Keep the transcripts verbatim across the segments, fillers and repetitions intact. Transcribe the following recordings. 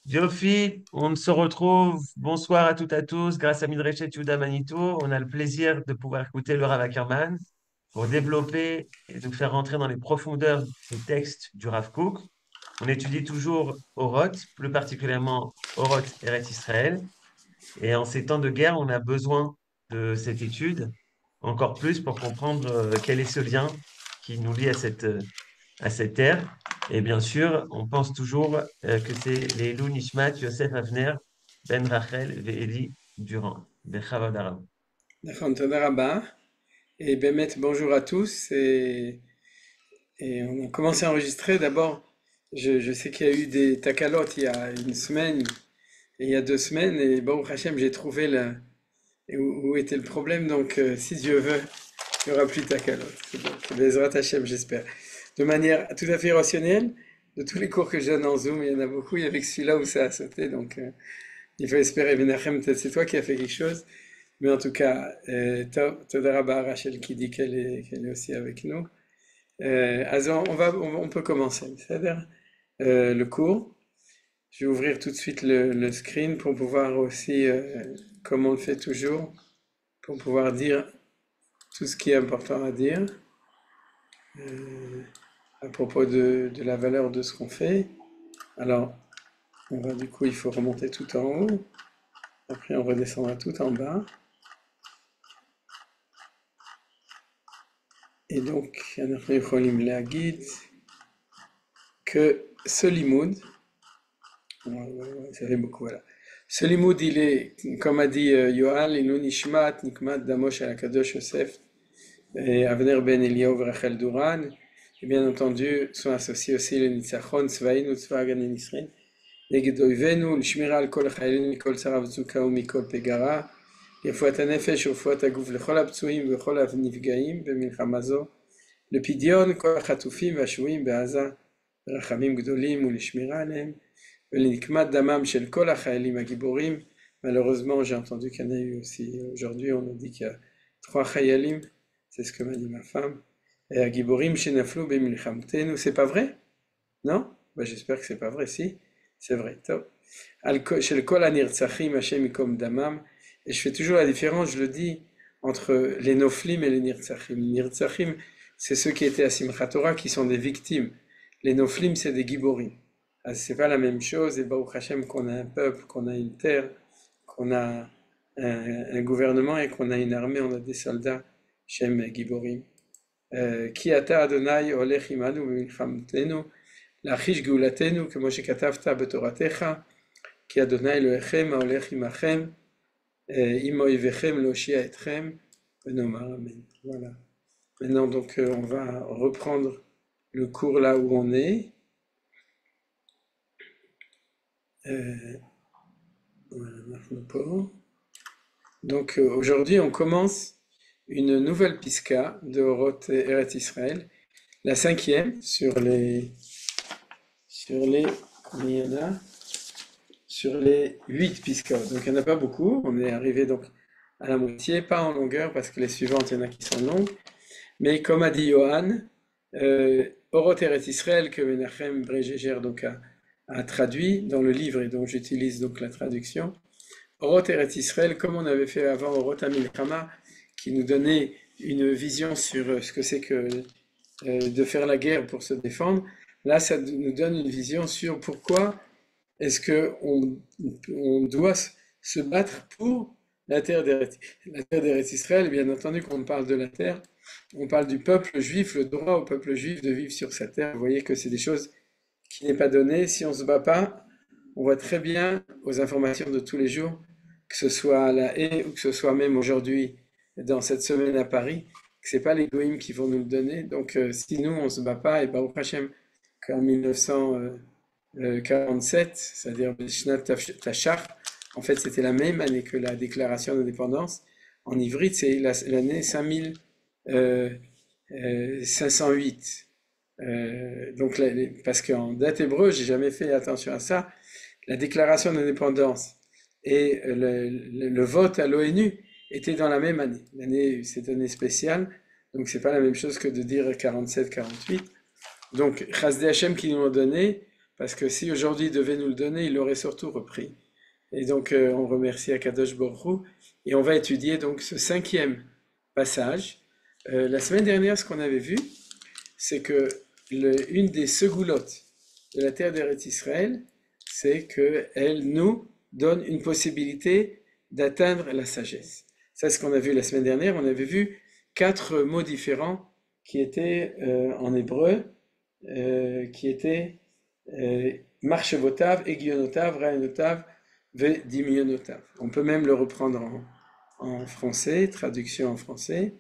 Yofi, on se retrouve. Bonsoir à toutes et à tous. Grâce à Midreshet Yehuda Manito, on a le plaisir de pouvoir écouter le Rav Ackerman pour développer et nous faire rentrer dans les profondeurs des textes du Rav Kook. On étudie toujours Oroth, plus particulièrement Oroth Eretz Israël. Et en ces temps de guerre, on a besoin de cette étude encore plus pour comprendre euh, quel est ce lien qui nous lie à cette, euh, à cette terre. Et bien sûr, on pense toujours euh, que c'est les Elou Nishmat Yosef Avner Ben Rachel Ve'eli Durand. Bechavod Arav. D'accord, Toda Rabba. Et Bémet, bonjour à tous. Et, et on a commencé à enregistrer. D'abord, je, je sais qu'il y a eu des takalotes il y a une semaine et il y a deux semaines. Et Baruch Hashem, j'ai trouvé la, où, où était le problème. Donc, euh, si Dieu veut, il n'y aura plus de takalotes. Donc, Bezrat Hashem, j'espère. De manière tout à fait rationnelle, de tous les cours que je donne en Zoom, il y en a beaucoup. Il y avait que celui-là où ça a sauté. Donc, euh, il faut espérer. Menachem, peut-être c'est toi qui as fait quelque chose. Mais en tout cas, euh, To- Toda Rabba Rachel qui dit qu'elle est, qu'elle est aussi avec nous. Euh, Azan, on va, on, on peut commencer. C'est-à-dire euh, le cours. Je vais ouvrir tout de suite le, le screen pour pouvoir aussi, euh, comme on le fait toujours, pour pouvoir dire tout ce qui est important à dire euh, à propos de, de la valeur de ce qu'on fait. Alors, on va du coup, il faut remonter tout en haut. Après, on redescendra tout en bas. Et donc, אנחנו יכולים להגיד que ce limoud, ouais, ouais, ouais, ça fait beaucoup, voilà. Ce limoud, il est, comme a dit euh, Yoel, il nishmat, nikmat, damosh al Kadosh Yosef, et Avner ben Eliyahu et Rachel Duran, et bien entendu, sont associés aussi le Nitzachon, Tzvaïn ou Tzvagan en Israël, נגד אויבינו, לשמירה על כל החיילים מכל צרה וצוקה ומכל פגרה, רפואת הנפש ורפואת הגוף לכל הפצועים וכל הנפגעים במלחמה זו, לפדיון כל החטופים והשבויים בעזה, ברחמים גדולים ולשמירה עליהם, ולנקמת דמם של כל החיילים הגיבורים. Malheureusement, j'ai entendu qu'il y en a eu aussi aujourd'hui, on a dit qu'il y a trois chayalim, c'est ce que m'a dit ma femme. Et à Giborim, Shenaflou, Bemilchamtenu, c'est pas vrai? Non? Bah, j'espère que c'est pas vrai, si. C'est vrai. Top. Chez le Kol Anirtsachim, Hashem Ikom Damam. Et je fais toujours la différence, je le dis, entre les Noflim et les Nirtsachim. Les Nirtsachim, c'est ceux qui étaient à Simchat Torah, qui sont des victimes. Les Noflim, c'est des Giborim. Ah, c'est pas la même chose, et Baruch Hashem, qu'on a un peuple, qu'on a une terre, qu'on a un, un gouvernement et qu'on a une armée, on a des soldats, Shem Giborim. Ki ata Adonai olech imanu b'milchamtenu, להחיש גאולתנו כמו שכתבת בתורתך, כי אדוני אלוהיכם ההולך עמכם, עם אויביכם להושיע אתכם, ונאמר אמן. Voilà. Maintenant, donc, euh, on va reprendre le cours là où on est. Euh, voilà, maintenant pas. Donc, euh, aujourd'hui, on commence une nouvelle piska de Oroth Eretz Israël, la cinquième sur les sur les combien il y en a sur les huit piscos. Donc il n'y en a pas beaucoup, on est arrivé donc à la moitié, pas en longueur parce que les suivantes, il y en a qui sont longues. Mais comme a dit Johan, euh, Oroth Eretz Israël, que Menachem Bregeger donc a, a traduit dans le livre et dont j'utilise donc la traduction. Oroth Eretz Israël, comme on avait fait avant Oroth Amilchama, qui nous donnait une vision sur ce que c'est que euh, de faire la guerre pour se défendre. Là, ça nous donne une vision sur pourquoi est-ce qu'on on doit se battre pour la terre d'Eretz Israël. Bien entendu, quand on parle de la terre, on parle du peuple juif, le droit au peuple juif de vivre sur sa terre. Vous voyez que c'est des choses qui n'est pas données. Si on ne se bat pas, on voit très bien aux informations de tous les jours, que ce soit à La Haye ou que ce soit même aujourd'hui dans cette semaine à Paris, que ce n'est pas les goïms qui vont nous le donner. Donc euh, si nous, on ne se bat pas, et Baruch Hashem, qu'en mille neuf cent quarante-sept, c'est-à-dire Bishnat Tachar, en fait c'était la même année que la déclaration d'indépendance. En ivrite, c'est l'année cinq mille cinq cent huit. Euh, donc, parce qu'en date hébreu, j'ai jamais fait attention à ça, la déclaration d'indépendance et le, le, le vote à l'ONU étaient dans la même année. L'année, c'est une année spéciale, donc c'est pas la même chose que de dire quarante-sept quarante-huit. Donc, Chasdei Hashem qui nous ont donné, parce que si aujourd'hui il devait nous le donner, il l'aurait surtout repris. Et donc euh, on remercie Akadosh Baruch Hu, et on va étudier donc ce cinquième passage. Euh, la semaine dernière, ce qu'on avait vu, c'est que le- une des segoulottes de la terre d'Eretz Israël, c'est qu'elle nous donne une possibilité d'atteindre la sagesse. Ça, c'est ce qu'on a vu la semaine dernière. On avait vu quatre mots différents qui étaient euh, en hébreu, euh, qui étaient euh, marchevotav, egionotav, raenotav, vedimionotav. On peut même le reprendre en, en français, traduction en français.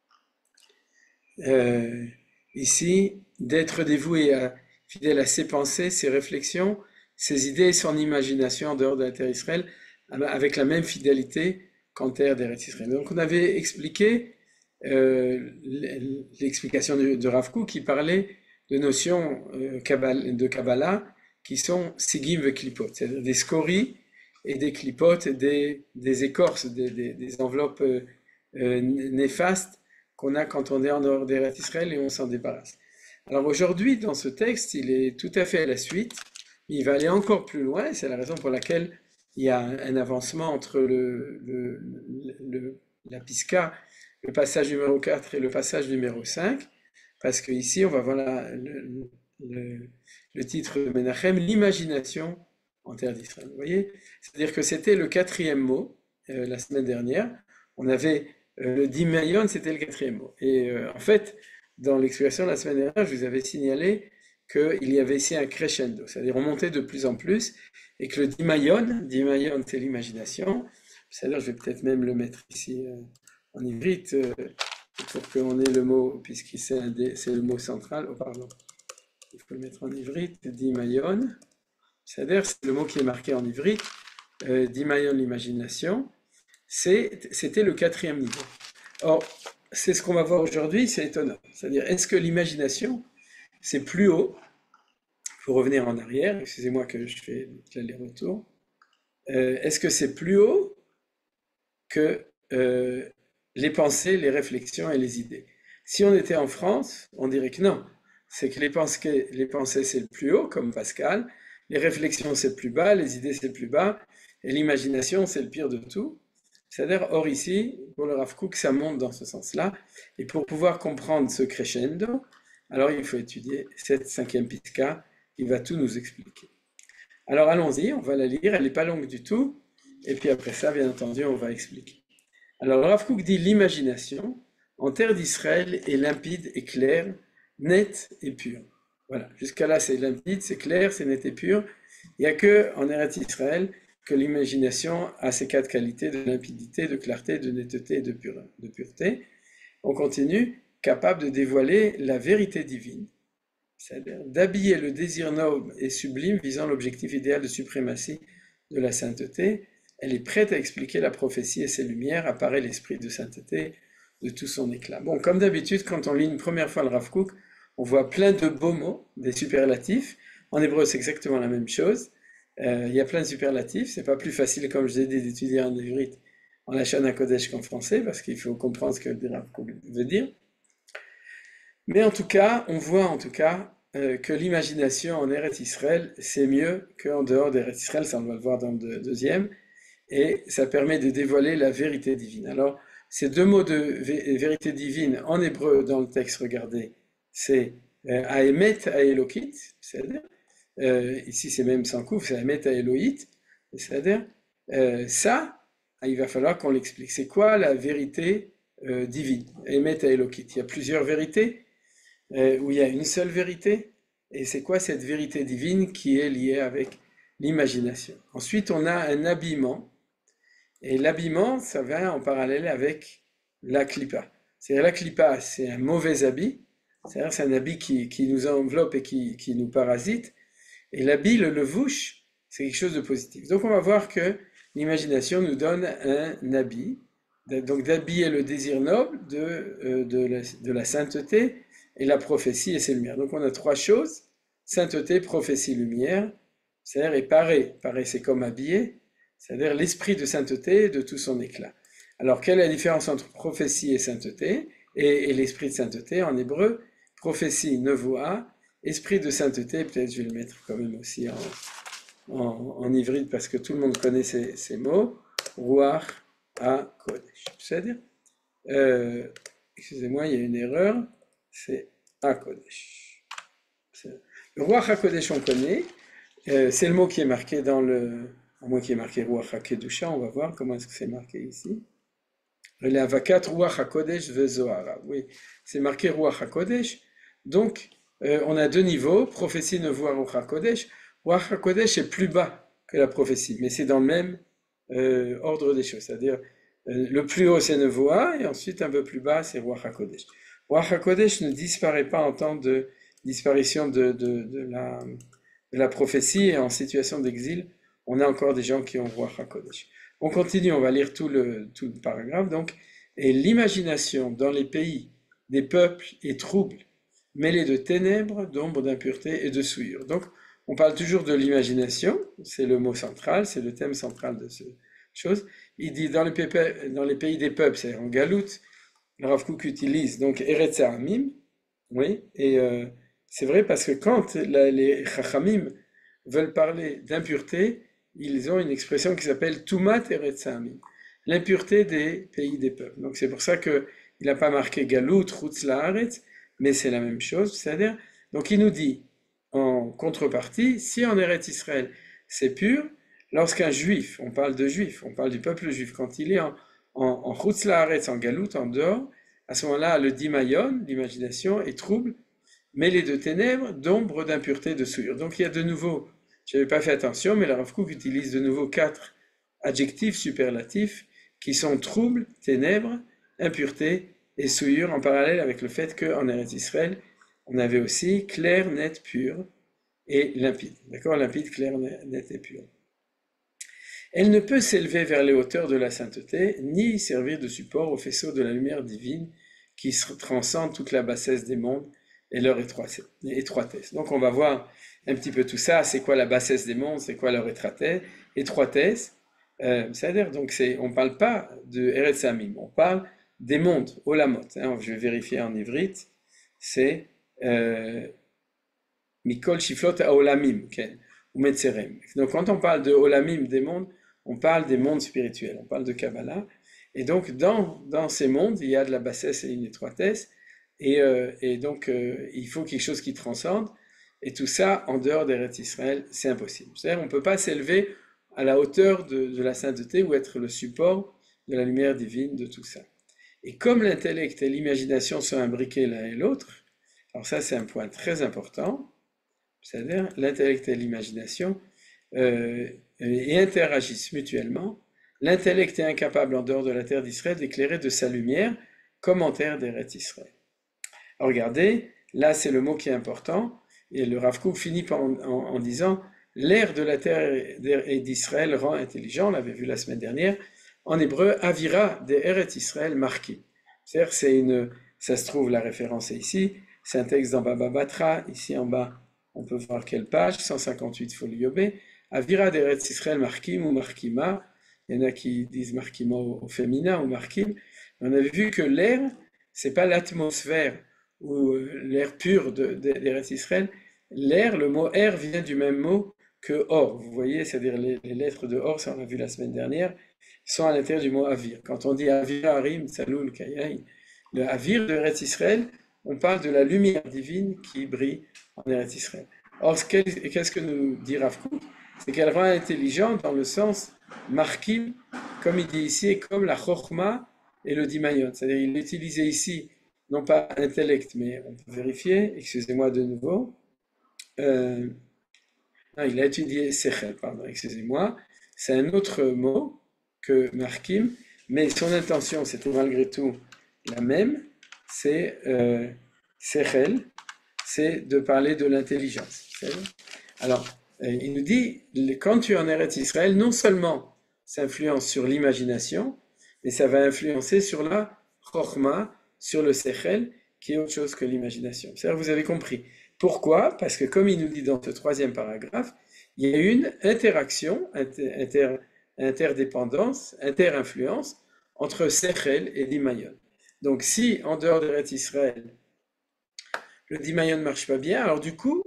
Euh, Ici, d'être dévoué, à, fidèle à ses pensées, ses réflexions, ses idées et son imagination en dehors de la terre d'Israël, avec la même fidélité qu'en terre d'Eretz Israël. Donc on avait expliqué euh, l'explication de, de Rav Kook qui parlait de notions euh, de Kabbalah qui sont sigim ve klipot, c'est-à-dire des scories et des clipotes, des, des écorces, des, des, des enveloppes euh, euh, néfastes qu'on a quand on est en dehors d'Eretz Israël et on s'en débarrasse. Alors aujourd'hui, dans ce texte, il est tout à fait à la suite, mais il va aller encore plus loin, et c'est la raison pour laquelle il y a un, un avancement entre le, le, le, la Pisca, le passage numéro quatre et le passage numéro cinq, parce qu'ici, on va voir la, le, le, le titre de Menachem, l'imagination en terre d'Israël. Vous voyez? C'est-à-dire que c'était le quatrième mot, euh, la semaine dernière. On avait euh, le dimayon, c'était le quatrième mot. Et euh, en fait, dans l'explication de la semaine dernière, je vous avais signalé qu'il y avait ici un crescendo, c'est-à-dire on montait de plus en plus, et que le dimayon, dimayon c'est l'imagination, c'est-à-dire je vais peut-être même le mettre ici euh, en ivrite, euh, pour qu'on ait le mot, puisque c'est le mot central, oh pardon, il faut le mettre en ivrite, dimayon, c'est-à-dire c'est le mot qui est marqué en ivrite, euh, dimayon l'imagination, c'était le quatrième niveau. Or, c'est ce qu'on va voir aujourd'hui, c'est étonnant. C'est-à-dire, est-ce que l'imagination, c'est plus haut, il faut revenir en arrière, excusez-moi que je fais l'aller-retour, euh, est-ce que c'est plus haut que euh, les pensées, les réflexions et les idées? Si on était en France, on dirait que non, c'est que les pensées, les pensées c'est le plus haut, comme Pascal, les réflexions c'est le plus bas, les idées c'est le plus bas, et l'imagination c'est le pire de tout. C'est-à-dire, or ici, pour le Rav Kook, ça monte dans ce sens-là. Et pour pouvoir comprendre ce crescendo, alors il faut étudier cette cinquième pisca qui va tout nous expliquer. Alors allons-y, on va la lire, elle n'est pas longue du tout. Et puis après ça, bien entendu, on va expliquer. Alors le Rav Kook dit l'imagination en terre d'Israël est limpide et claire, nette et pure. Voilà, jusqu'à là c'est limpide, c'est clair, c'est net et pur. Il n'y a que en Eretz Israël que l'imagination a ces quatre qualités de limpidité, de clarté, de netteté et de, pure, de pureté. On continue, capable de dévoiler la vérité divine, c'est-à-dire d'habiller le désir noble et sublime visant l'objectif idéal de suprématie de la sainteté. Elle est prête à expliquer la prophétie et ses lumières, apparaît l'esprit de sainteté de tout son éclat. Bon, comme d'habitude, quand on lit une première fois le Rav Kook, on voit plein de beaux mots, des superlatifs. En hébreu, c'est exactement la même chose. Euh, il y a plein de superlatifs, c'est pas plus facile, comme je l'ai dit, d'étudier en ivrite en Lachon HaKodesh qu'en français, parce qu'il faut comprendre ce que le Rav Kook veut dire. Mais en tout cas, on voit en tout cas euh, que l'imagination en Eretz Israël, c'est mieux qu'en dehors d'Eretz Israël, ça on va le voir dans le deuxième, et ça permet de dévoiler la vérité divine. Alors, ces deux mots de vé vérité divine en hébreu dans le texte, regardez, c'est euh, Haemet Haelokit, c'est-à-dire Euh, ici, c'est même sans couvre, c'est Haemet Haelohit, c'est-à-dire, euh, ça, il va falloir qu'on l'explique. C'est quoi la vérité euh, divine? Haemet Haelokit. Il y a plusieurs vérités, euh, où il y a une seule vérité, et c'est quoi cette vérité divine qui est liée avec l'imagination? Ensuite, on a un habillement, et l'habillement, ça va en parallèle avec la clipa. C'est-à-dire, la clipa, c'est un mauvais habit, c'est-à-dire, c'est un habit qui, qui nous enveloppe et qui, qui nous parasite. Et l'habit, le levouche, c'est quelque chose de positif. Donc on va voir que l'imagination nous donne un habit, donc d'habiller le désir noble de, euh, de, la, de la sainteté et la prophétie et ses lumières. Donc on a trois choses, sainteté, prophétie, lumière, c'est-à-dire et paré, paré c'est comme habillé, c'est-à-dire l'esprit de sainteté de tout son éclat. Alors quelle est la différence entre prophétie et sainteté, et, et l'esprit de sainteté en hébreu? Prophétie, nevoa, esprit de sainteté, peut-être je vais le mettre quand même aussi en, en, en hybride parce que tout le monde connaît ces, ces mots. Ruach HaKodesh. C'est-à-dire, euh, excusez-moi, il y a une erreur, c'est HaKodesh. Le Ruach HaKodesh, on connaît, euh, c'est le mot qui est marqué dans le. À moins qu'il y ait marqué Ruach HaKedusha, on va voir comment est-ce que c'est marqué ici. Le Avakat Ruach HaKodesh Vezohara. Oui, c'est marqué Ruach HaKodesh. Donc, euh, on a deux niveaux, prophétie, nevoie, Ruach HaKodesh. Ruach HaKodesh est plus bas que la prophétie, mais c'est dans le même euh, ordre des choses. C'est-à-dire, euh, le plus haut, c'est nevoa, et ensuite, un peu plus bas, c'est Ruach HaKodesh. Ruach HaKodesh ne disparaît pas en temps de disparition de, de, de, la, de la prophétie, et en situation d'exil, on a encore des gens qui ont Ruach HaKodesh. On continue, on va lire tout le, tout le paragraphe. Donc, et l'imagination dans les pays des peuples est trouble, mêlée de ténèbres, d'ombres, d'impureté et de souillure. Donc, on parle toujours de l'imagination, c'est le mot central, c'est le thème central de cette chose. Il dit dans les, pays, dans les pays des peuples, c'est en galoute, le Rav Kook utilise donc Eretz Ha'amim, oui, et euh, c'est vrai parce que quand la, les Chachamim veulent parler d'impureté, ils ont une expression qui s'appelle Tumat Eretz Ha'amim, l'impureté des pays des peuples. Donc c'est pour ça qu'il n'a pas marqué Galout, Chutz La'aretz, mais c'est la même chose, c'est-à-dire, donc il nous dit, en contrepartie, si en Eretz Israël c'est pur, lorsqu'un juif, on parle de juif, on parle du peuple juif, quand il est en, en, en Chutz La'aretz, en Galout, en dehors, à ce moment-là, le dimayon, l'imagination, est trouble, mêlé de ténèbres, d'ombre, d'impureté, de souillure. Donc il y a de nouveau, je n'avais pas fait attention, mais la Rav Kook utilise de nouveau quatre adjectifs superlatifs qui sont trouble, ténèbres, impureté et souillure, en parallèle avec le fait qu'en Eretz Israël, on avait aussi clair, net, pur et limpide. D'accord? Limpide, clair, net et pur. Elle ne peut s'élever vers les hauteurs de la sainteté, ni servir de support au faisceau de la lumière divine qui transcende toute la bassesse des mondes et leur étroitesse. Donc on va voir un petit peu tout ça, c'est quoi la bassesse des mondes, c'est quoi leur étroitesse. Euh, c'est-à-dire, donc c'est, on ne parle pas de Eretz Ha'amim, on parle des mondes, Olamot. Hein, je vais vérifier en ivrite, c'est euh, Mikol Shiflot Haolamim, ou Metzerem. Donc quand on parle de Olamim, des mondes, on parle des mondes spirituels, on parle de Kabbalah. Et donc dans, dans ces mondes, il y a de la bassesse et une étroitesse, et, euh, et donc euh, il faut quelque chose qui transcende, et tout ça en dehors d'Eretz Israël, c'est impossible. C'est-à-dire on ne peut pas s'élever à la hauteur de, de la sainteté ou être le support de la lumière divine de tout ça. Et comme l'intellect et l'imagination sont imbriqués l'un et l'autre, alors ça c'est un point très important, c'est-à-dire l'intellect et l'imagination euh, et interagissent mutuellement. L'intellect est incapable en dehors de la terre d'Israël d'éclairer de sa lumière comme en terre d'Eretz Israël. Alors regardez, là c'est le mot qui est important, et le Rav Kook finit par en, en, en disant l'air de la terre et d'Israël rend intelligent, on l'avait vu la semaine dernière, en hébreu, Avira de Eretz Israël marqué. C'est-à-dire, c'est une, ça se trouve, la référence est ici, c'est un texte dans Baba Batra, ici en bas, on peut voir quelle page, cent cinquante-huit folio B, Avira de Eretz Israël markim ou markima, il y en a qui disent markima au, au féminin ou markim, on avait vu que l'air, c'est pas l'atmosphère ou l'air pur d'Eretz Israël, l'air, le mot air vient du même mot que or. Vous voyez, c'est-à-dire les, les lettres de or, ça on l'a vu la semaine dernière, sont à l'intérieur du mot avir. Quand on dit avir harim, tsalul, kayaï, le avir de Eretz Israël, on parle de la lumière divine qui brille en Eretz Israël. Or, qu'est-ce que nous dit Rav Kook? C'est qu'elle rend intelligente dans le sens markim, comme il dit ici, et comme la chokhma et le dimayon. C'est-à-dire, il utilisait ici, non pas intellect, mais on peut vérifier, excusez-moi de nouveau. Euh, non, il a étudié sechel, pardon, excusez-moi. C'est un autre mot que markim, mais son intention, c'était malgré tout la même, c'est euh, sechel, c'est de parler de l'intelligence. Alors, il nous dit, quand tu es en Eretz Israël, non seulement ça influence sur l'imagination, mais ça va influencer sur la chokhma, sur le sechel, qui est autre chose que l'imagination. C'est-à-dire, vous avez compris. Pourquoi? Parce que comme il nous dit dans ce troisième paragraphe, il y a une interaction, inter, inter, interdépendance, interinfluence entre sechel et dimayon. Donc si, en dehors d'Eretz Israël, le Dimayon ne marche pas bien. Alors du coup,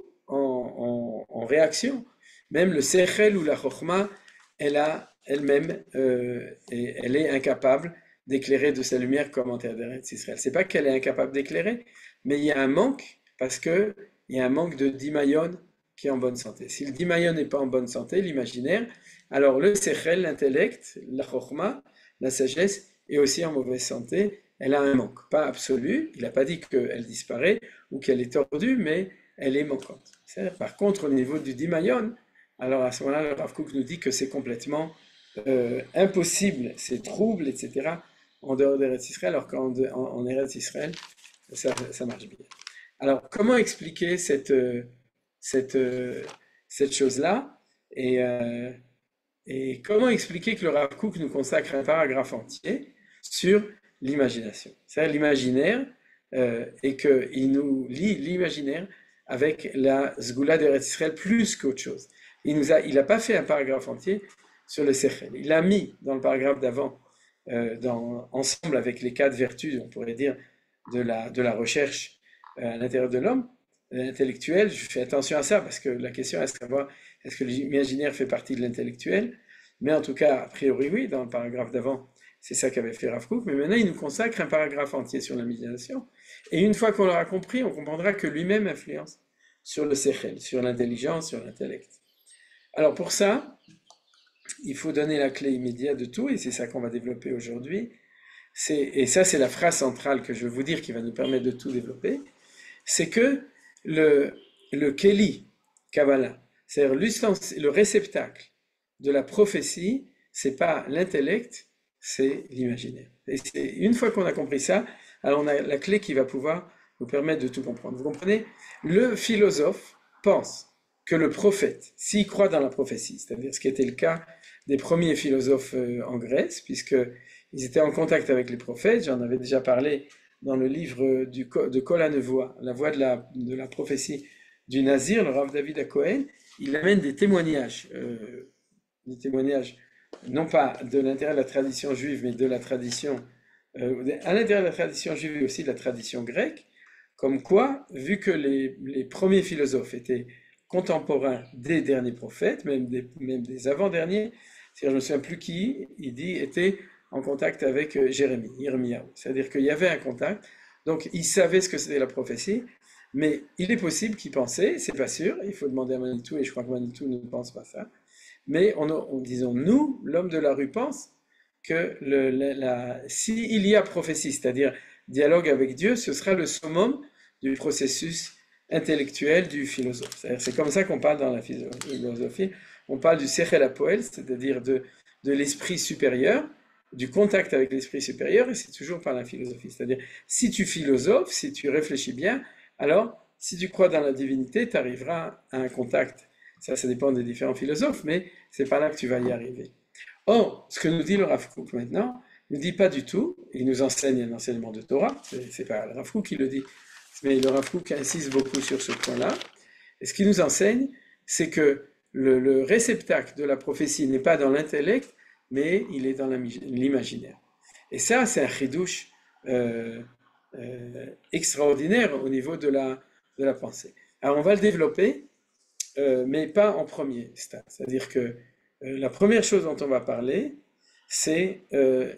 en, en- en réaction, même le Sechel ou la Chokhmah, elle a elle-même, euh, et- elle est incapable d'éclairer de sa lumière commentaire d'Eretz Israël. C'est pas qu'elle est incapable d'éclairer, mais il y a un manque parce que il y a un manque de Dimayon qui est en bonne santé. Si le Dimayon n'est pas en bonne santé, l'imaginaire, alors le Sechel, l'intellect, la Chokhmah, la sagesse, est aussi en mauvaise santé. Elle a un manque, pas absolu. Il n'a pas dit qu'elle disparaît ou qu'elle est tordue, mais elle est manquante. Par contre, au niveau du Dimayon, alors à ce moment-là, le Rav Kook nous dit que c'est complètement euh, impossible, c'est trouble, et cetera, en dehors d'Eretz Israël, alors qu'en en, en Eretz Israël, ça, ça marche bien. Alors, comment expliquer cette, euh, cette, euh, cette chose-là et, euh, et comment expliquer que le Rav Kook nous consacre un paragraphe entier sur l'imagination, c'est-à-dire l'imaginaire, euh, et qu'il nous lie l'imaginaire avec la Sgoula d'Eretz Israël plus qu'autre chose. Il nous a, il n'a pas fait un paragraphe entier sur le Sechel. Il l'a mis dans le paragraphe d'avant, euh, dans, ensemble avec les quatre vertus, on pourrait dire, de la, de la recherche euh, à l'intérieur de l'homme, intellectuel. Je fais attention à ça parce que la question est de savoir est-ce que l'imaginaire fait partie de l'intellectuel. Mais en tout cas, a priori, oui, dans le paragraphe d'avant, c'est ça qu'avait fait Rav Kook. Mais maintenant, il nous consacre un paragraphe entier sur l'imagination. Et une fois qu'on l'aura compris, on comprendra que lui-même influence sur le sechel, sur l'intelligence, sur l'intellect. Alors pour ça, il faut donner la clé immédiate de tout, et c'est ça qu'on va développer aujourd'hui. Et ça, c'est la phrase centrale que je veux vous dire qui va nous permettre de tout développer. C'est que le, le Keli, Kabbalah, c'est-à-dire le réceptacle de la prophétie, c'est pas l'intellect, c'est l'imaginaire. Et c'est, une fois qu'on a compris ça, alors on a la clé qui va pouvoir nous permettre de tout comprendre. Vous comprenez? Le philosophe pense que le prophète, s'il croit dans la prophétie, c'est-à-dire ce qui était le cas des premiers philosophes en Grèce, puisqu'ils étaient en contact avec les prophètes, j'en avais déjà parlé dans le livre du, de Kol HaNevoah, la voix de la, de la prophétie du Nazir, le Rav David HaKohen, il amène des témoignages, euh, des témoignages, non pas de l'intérieur de la tradition juive, mais de la tradition, euh, à l'intérieur de la tradition juive et aussi de la tradition grecque, comme quoi, vu que les, les premiers philosophes étaient contemporains des derniers prophètes, même des, même des avant-derniers, c'est-à-dire je ne me souviens plus qui, il dit, était en contact avec Jérémie, Yirmiyahu. C'est-à-dire qu'il y avait un contact, donc il savait ce que c'était la prophétie, mais il est possible qu'il pensait, c'est pas sûr, il faut demander à Manitou, et je crois que Manitou ne pense pas ça, mais on, on disons, nous, l'homme de la rue pense que le, la, la, s'il y a prophétie, c'est-à-dire dialogue avec Dieu, ce sera le summum du processus intellectuel du philosophe. C'est comme ça qu'on parle dans la philosophie. On parle du sechel hapoel, c'est-à-dire de, de l'esprit supérieur, du contact avec l'esprit supérieur, et c'est toujours par la philosophie. C'est-à-dire, si tu philosophes, si tu réfléchis bien, alors, si tu crois dans la divinité, tu arriveras à un contact. Ça, ça dépend des différents philosophes, mais c'est par là que tu vas y arriver. Or, ce que nous dit le Rav Kook maintenant, il ne dit pas du tout, il nous enseigne un enseignement de Torah, c'est pas le Rav Kook qui le dit, mais le Rav Kook insiste beaucoup sur ce point-là. Et ce qu'il nous enseigne, c'est que le, le réceptacle de la prophétie n'est pas dans l'intellect, mais il est dans l'imaginaire. Et ça, c'est un chidouche euh, euh, extraordinaire au niveau de la, de la pensée. Alors, on va le développer, euh, mais pas en premier stade. C'est-à-dire que euh, la première chose dont on va parler, c'est euh,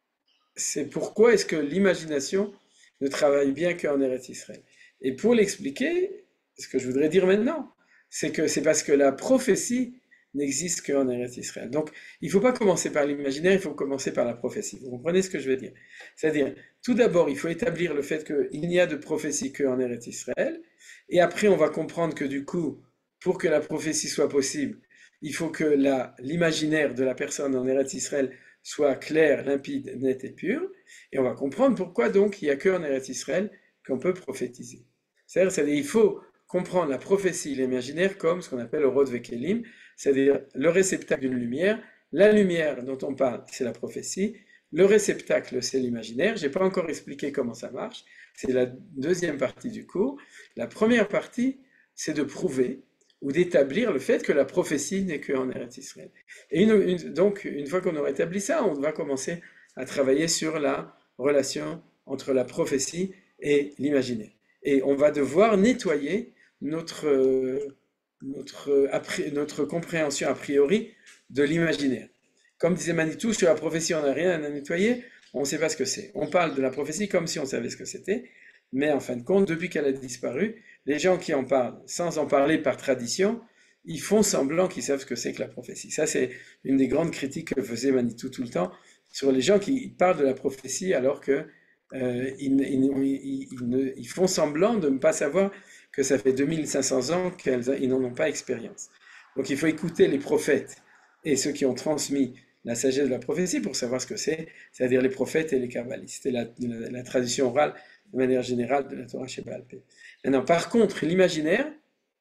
c'est pourquoi est-ce que l'imagination ne travaille bien qu'en Eretz Israël. Et pour l'expliquer, ce que je voudrais dire maintenant, c'est que c'est parce que la prophétie n'existe qu'en Eretz Israël. Donc, il ne faut pas commencer par l'imaginaire, il faut commencer par la prophétie. Vous comprenez ce que je veux dire? C'est-à-dire, tout d'abord, il faut établir le fait qu'il n'y a de prophétie qu'en Eretz Israël, et après, on va comprendre que du coup, pour que la prophétie soit possible, il faut que l'imaginaire de la personne en Eretz Israël soit clair, limpide, net et pur, et on va comprendre pourquoi donc il n'y a qu'en Eretz Israël qu'on peut prophétiser. C'est-à-dire, c'est-à-dire il faut comprendre la prophétie, l'imaginaire, comme ce qu'on appelle le Rod Vekelim, c'est-à-dire le réceptacle d'une lumière. La lumière dont on parle, c'est la prophétie. Le réceptacle, c'est l'imaginaire. Je n'ai pas encore expliqué comment ça marche. C'est la deuxième partie du cours. La première partie, c'est de prouver ou d'établir le fait que la prophétie n'est qu'en Eretz Israël. Et une, une, donc, une fois qu'on aura établi ça, on va commencer à travailler sur la relation entre la prophétie et l'imaginaire. Et on va devoir nettoyer notre, euh, notre, euh, appri- notre compréhension a priori de l'imaginaire. Comme disait Manitou, sur la prophétie, on n'a rien à nettoyer, on ne sait pas ce que c'est. On parle de la prophétie comme si on savait ce que c'était, mais en fin de compte, depuis qu'elle a disparu, les gens qui en parlent, sans en parler par tradition, ils font semblant qu'ils savent ce que c'est que la prophétie. Ça, c'est une des grandes critiques que faisait Manitou tout le temps sur les gens qui parlent de la prophétie alors que euh, ils, ils- ils- ils ne- ils font semblant de ne pas savoir que ça fait deux mille cinq cents ans qu'ils n'en ont pas expérience. Donc il faut écouter les prophètes et ceux qui ont transmis la sagesse de la prophétie pour savoir ce que c'est, c'est-à-dire les prophètes et les kabbalistes, et la, la- la tradition orale de manière générale de la Torah Sheba'al Peh. Maintenant, par contre, l'imaginaire,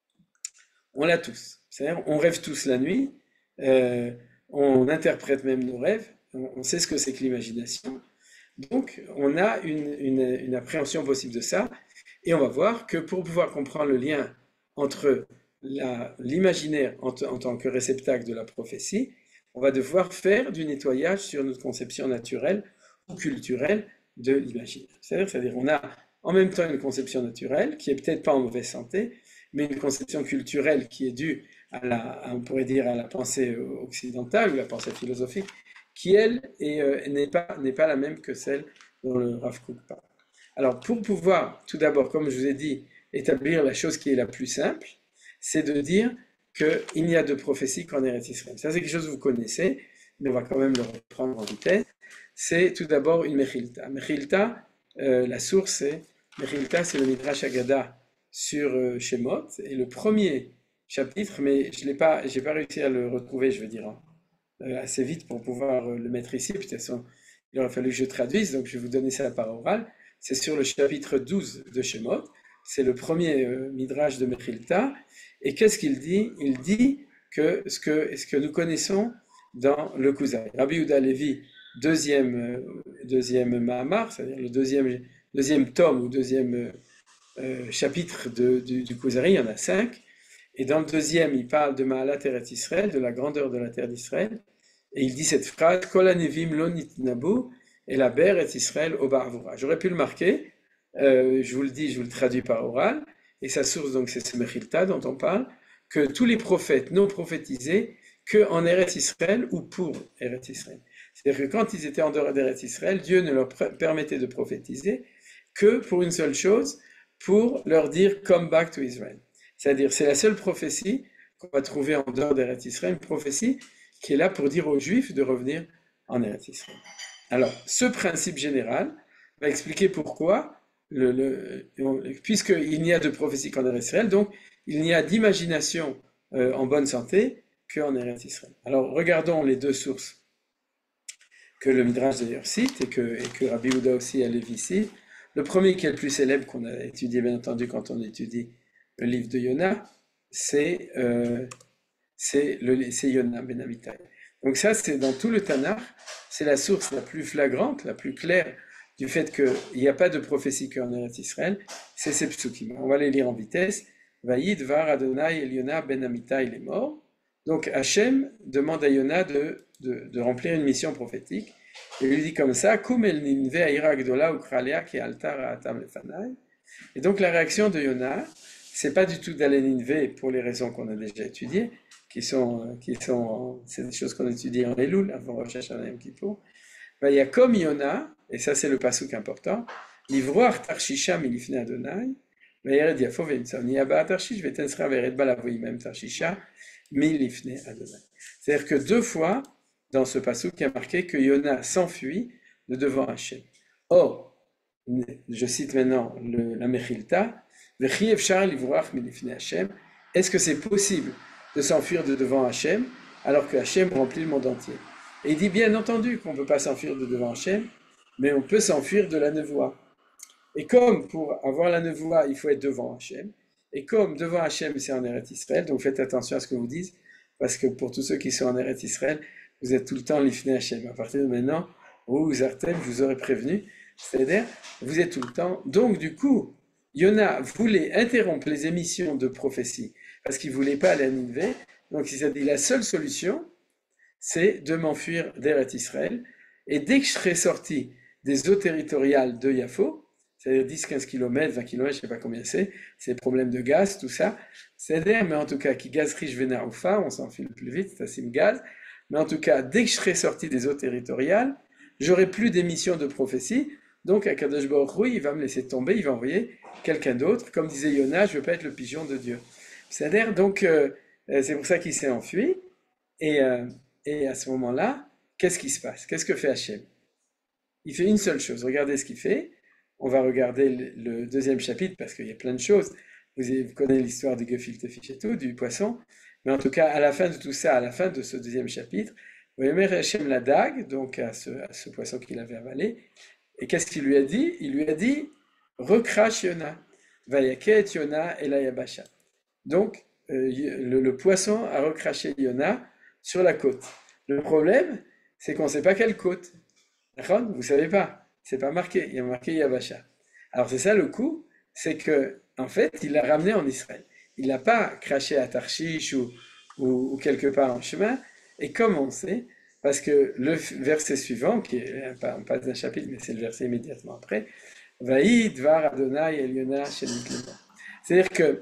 on l'a tous. C'est-à-dire, on rêve tous la nuit, euh, on interprète même nos rêves, on, on sait ce que c'est que l'imagination. Donc, on a une, une- une appréhension possible de ça, et on va voir que pour pouvoir comprendre le lien entre la- l'imaginaire en, t- en tant que réceptacle de la prophétie, on va devoir faire du nettoyage sur notre conception naturelle ou culturelle de l'imaginaire. C'est-à-dire, c'est-à-dire, on a en même temps une conception naturelle qui est peut-être pas en mauvaise santé, mais une conception culturelle qui est due à la, à, on pourrait dire, à la pensée occidentale ou la pensée philosophique, qui elle est, euh, n'est pas, n'est pas la même que celle dont le Rav Kook parle. Alors, pour pouvoir, tout d'abord, comme je vous ai dit, établir la chose qui est la plus simple, c'est de dire qu'il n'y a de prophétie qu'en Eretz Israël. Ça, c'est quelque chose que vous connaissez, mais on va quand même le reprendre en vitesse. C'est tout d'abord une Mechilta. Mechilta, euh, la source, c'est Mechilta, c'est le Midrash Agada sur euh, Shemot, et le premier chapitre, mais je n'ai pas, j'ai pas réussi à le retrouver, je veux dire, hein, euh, assez vite pour pouvoir euh, le mettre ici. Puis, de toute façon, il aurait fallu que je traduise, donc je vais vous donner ça par oral. C'est sur le chapitre douze de Shemot. C'est le premier euh, midrash de Mechilta. Et qu'est-ce qu'il dit? Il dit que ce, que ce que nous connaissons dans le Kuzari. Rabbi Yehuda Levi, deuxième, euh, deuxième Mahamar, c'est-à-dire le deuxième, deuxième tome ou deuxième euh, chapitre de, du, du Kuzari, il y en a cinq. Et dans le deuxième, il parle de Ma'alat Eretz Israël, de la grandeur de la terre d'Israël. Et il dit cette phrase, Kol hanevim lo nitnabu, et la ber et Israël au barvura. J'aurais pu le marquer, euh, je vous le dis, je vous le traduis par oral, et sa source, donc, c'est ce Mechilta dont on parle, que tous les prophètes n'ont prophétisé que en Eretz Israël ou pour Eretz Israël. C'est-à-dire que quand ils étaient en dehors d'Eretz Israël, Dieu ne leur permettait de prophétiser que pour une seule chose, pour leur dire come back to Israel. C'est-à-dire, c'est la seule prophétie qu'on va trouver en dehors d'Eretz Israël, une prophétie qui est là pour dire aux Juifs de revenir en Eretz Israël. Alors, ce principe général va expliquer pourquoi, le, le, puisqu'il n'y a de prophétie qu'en Eretz Israël, donc il n'y a d'imagination euh, en bonne santé qu'en Eretz Israël. Alors, regardons les deux sources que le Midrash d'ailleurs cite et que, et que Rabbi Yehuda aussi a levé ici. Le premier qui est le plus célèbre, qu'on a étudié bien entendu quand on étudie le livre de Yonah, c'est euh, c'est Yonah ben Amittai. Donc ça, c'est dans tout le Tanakh, c'est la source la plus flagrante, la plus claire du fait qu'il n'y a pas de prophétie qu'en Eretz Israël, c'est ces psukim. On va les lire en vitesse. Vaïd var Adonai el Yonah ben Amittai, il est mort. Donc Hachem demande à Yonah de, de, de remplir une mission prophétique. Il lui dit comme ça, Kum el ninve aira gdola ukralea ki altar ha'atam lefanai. Et donc la réaction de Yonah, c'est pas du tout d'aller Ninvé pour les raisons qu'on a déjà étudiées, qui sont, qui sont, c'est des choses qu'on étudie en Elul, avant Rosh Hashanah Yom Kippour. Ben, il y a comme Yonah, et ça c'est le pasuk important, Livroar Tarshisha milifne Adonai, Vayered Yafo ve'imtson, Yaba Tarshish ve'tensra ve'ered balavoy même Tarshisha milifne Adonai. C'est-à-dire que deux fois, dans ce pasuk, il y a marqué que Yonah s'enfuit de devant Hachem. Or, je cite maintenant le, la Mechilta, est-ce que c'est possible de s'enfuir de devant Hachem alors que Hachem remplit le monde entier? Et il dit bien entendu qu'on ne peut pas s'enfuir de devant Hachem, mais on peut s'enfuir de la nevoie. Et comme pour avoir la nevoie, il faut être devant Hachem, et comme devant Hachem c'est en Eretz Israël, donc faites attention à ce que vous dites, parce que pour tous ceux qui sont en Eretz Israël, vous êtes tout le temps l'ifné Hachem. À partir de maintenant, vous, Artem, je vous aurais prévenu, c'est-à-dire, vous êtes tout le temps. Donc, du coup, Yonah voulait interrompre les émissions de prophétie parce qu'il ne voulait pas aller à Ninvé. Donc, il s'est dit la seule solution, c'est de m'enfuir d'Eretz Israël. Et dès que je serai sorti des eaux territoriales de Yafo, c'est-à-dire dix quinze kilomètres, vingt kilomètres, je ne sais pas combien c'est, c'est des problèmes de gaz, tout ça. C'est-à-dire, mais en tout cas, qui gaz riche vénère ou fa, on s'enfile plus vite, c'est assez gaz. Mais en tout cas, dès que je serai sorti des eaux territoriales, j'aurai plus d'émissions de prophétie. Donc, Akadosh Baruch Hu, il va me laisser tomber, il va envoyer quelqu'un d'autre. Comme disait Yona, je ne veux pas être le pigeon de Dieu. C'est-à-dire, donc, euh, c'est pour ça qu'il s'est enfui. Et, euh, et à ce moment-là, qu'est-ce qui se passe? Qu'est-ce que fait Hachem? Il fait une seule chose. Regardez ce qu'il fait. On va regarder le, le deuxième chapitre parce qu'il y a plein de choses. Vous, avez, vous connaissez l'histoire du gefilte fish et tout, du poisson. Mais en tout cas, à la fin de tout ça, à la fin de ce deuxième chapitre, Vayomer Hachem la dague, donc à ce, à ce poisson qu'il avait avalé. Et qu'est-ce qu'il lui a dit? Il lui a dit recrache Yona, vayaket Yona et la yabasha. Donc, euh, le, le poisson a recraché Yona sur la côte. Le problème, c'est qu'on ne sait pas quelle côte. D'accord? Vous ne savez pas. C'est pas marqué. Il y a marqué Yabasha. Alors, c'est ça le coup, c'est que, en fait, il l'a ramené en Israël. Il l'a pas craché à Tarshish ou, ou, ou quelque part en chemin. Et comment on sait? Parce que le verset suivant, qui est pas, pas d'un chapitre, mais c'est le verset immédiatement après, Vaïd var Adonai el Yona shenit lemo. C'est-à-dire que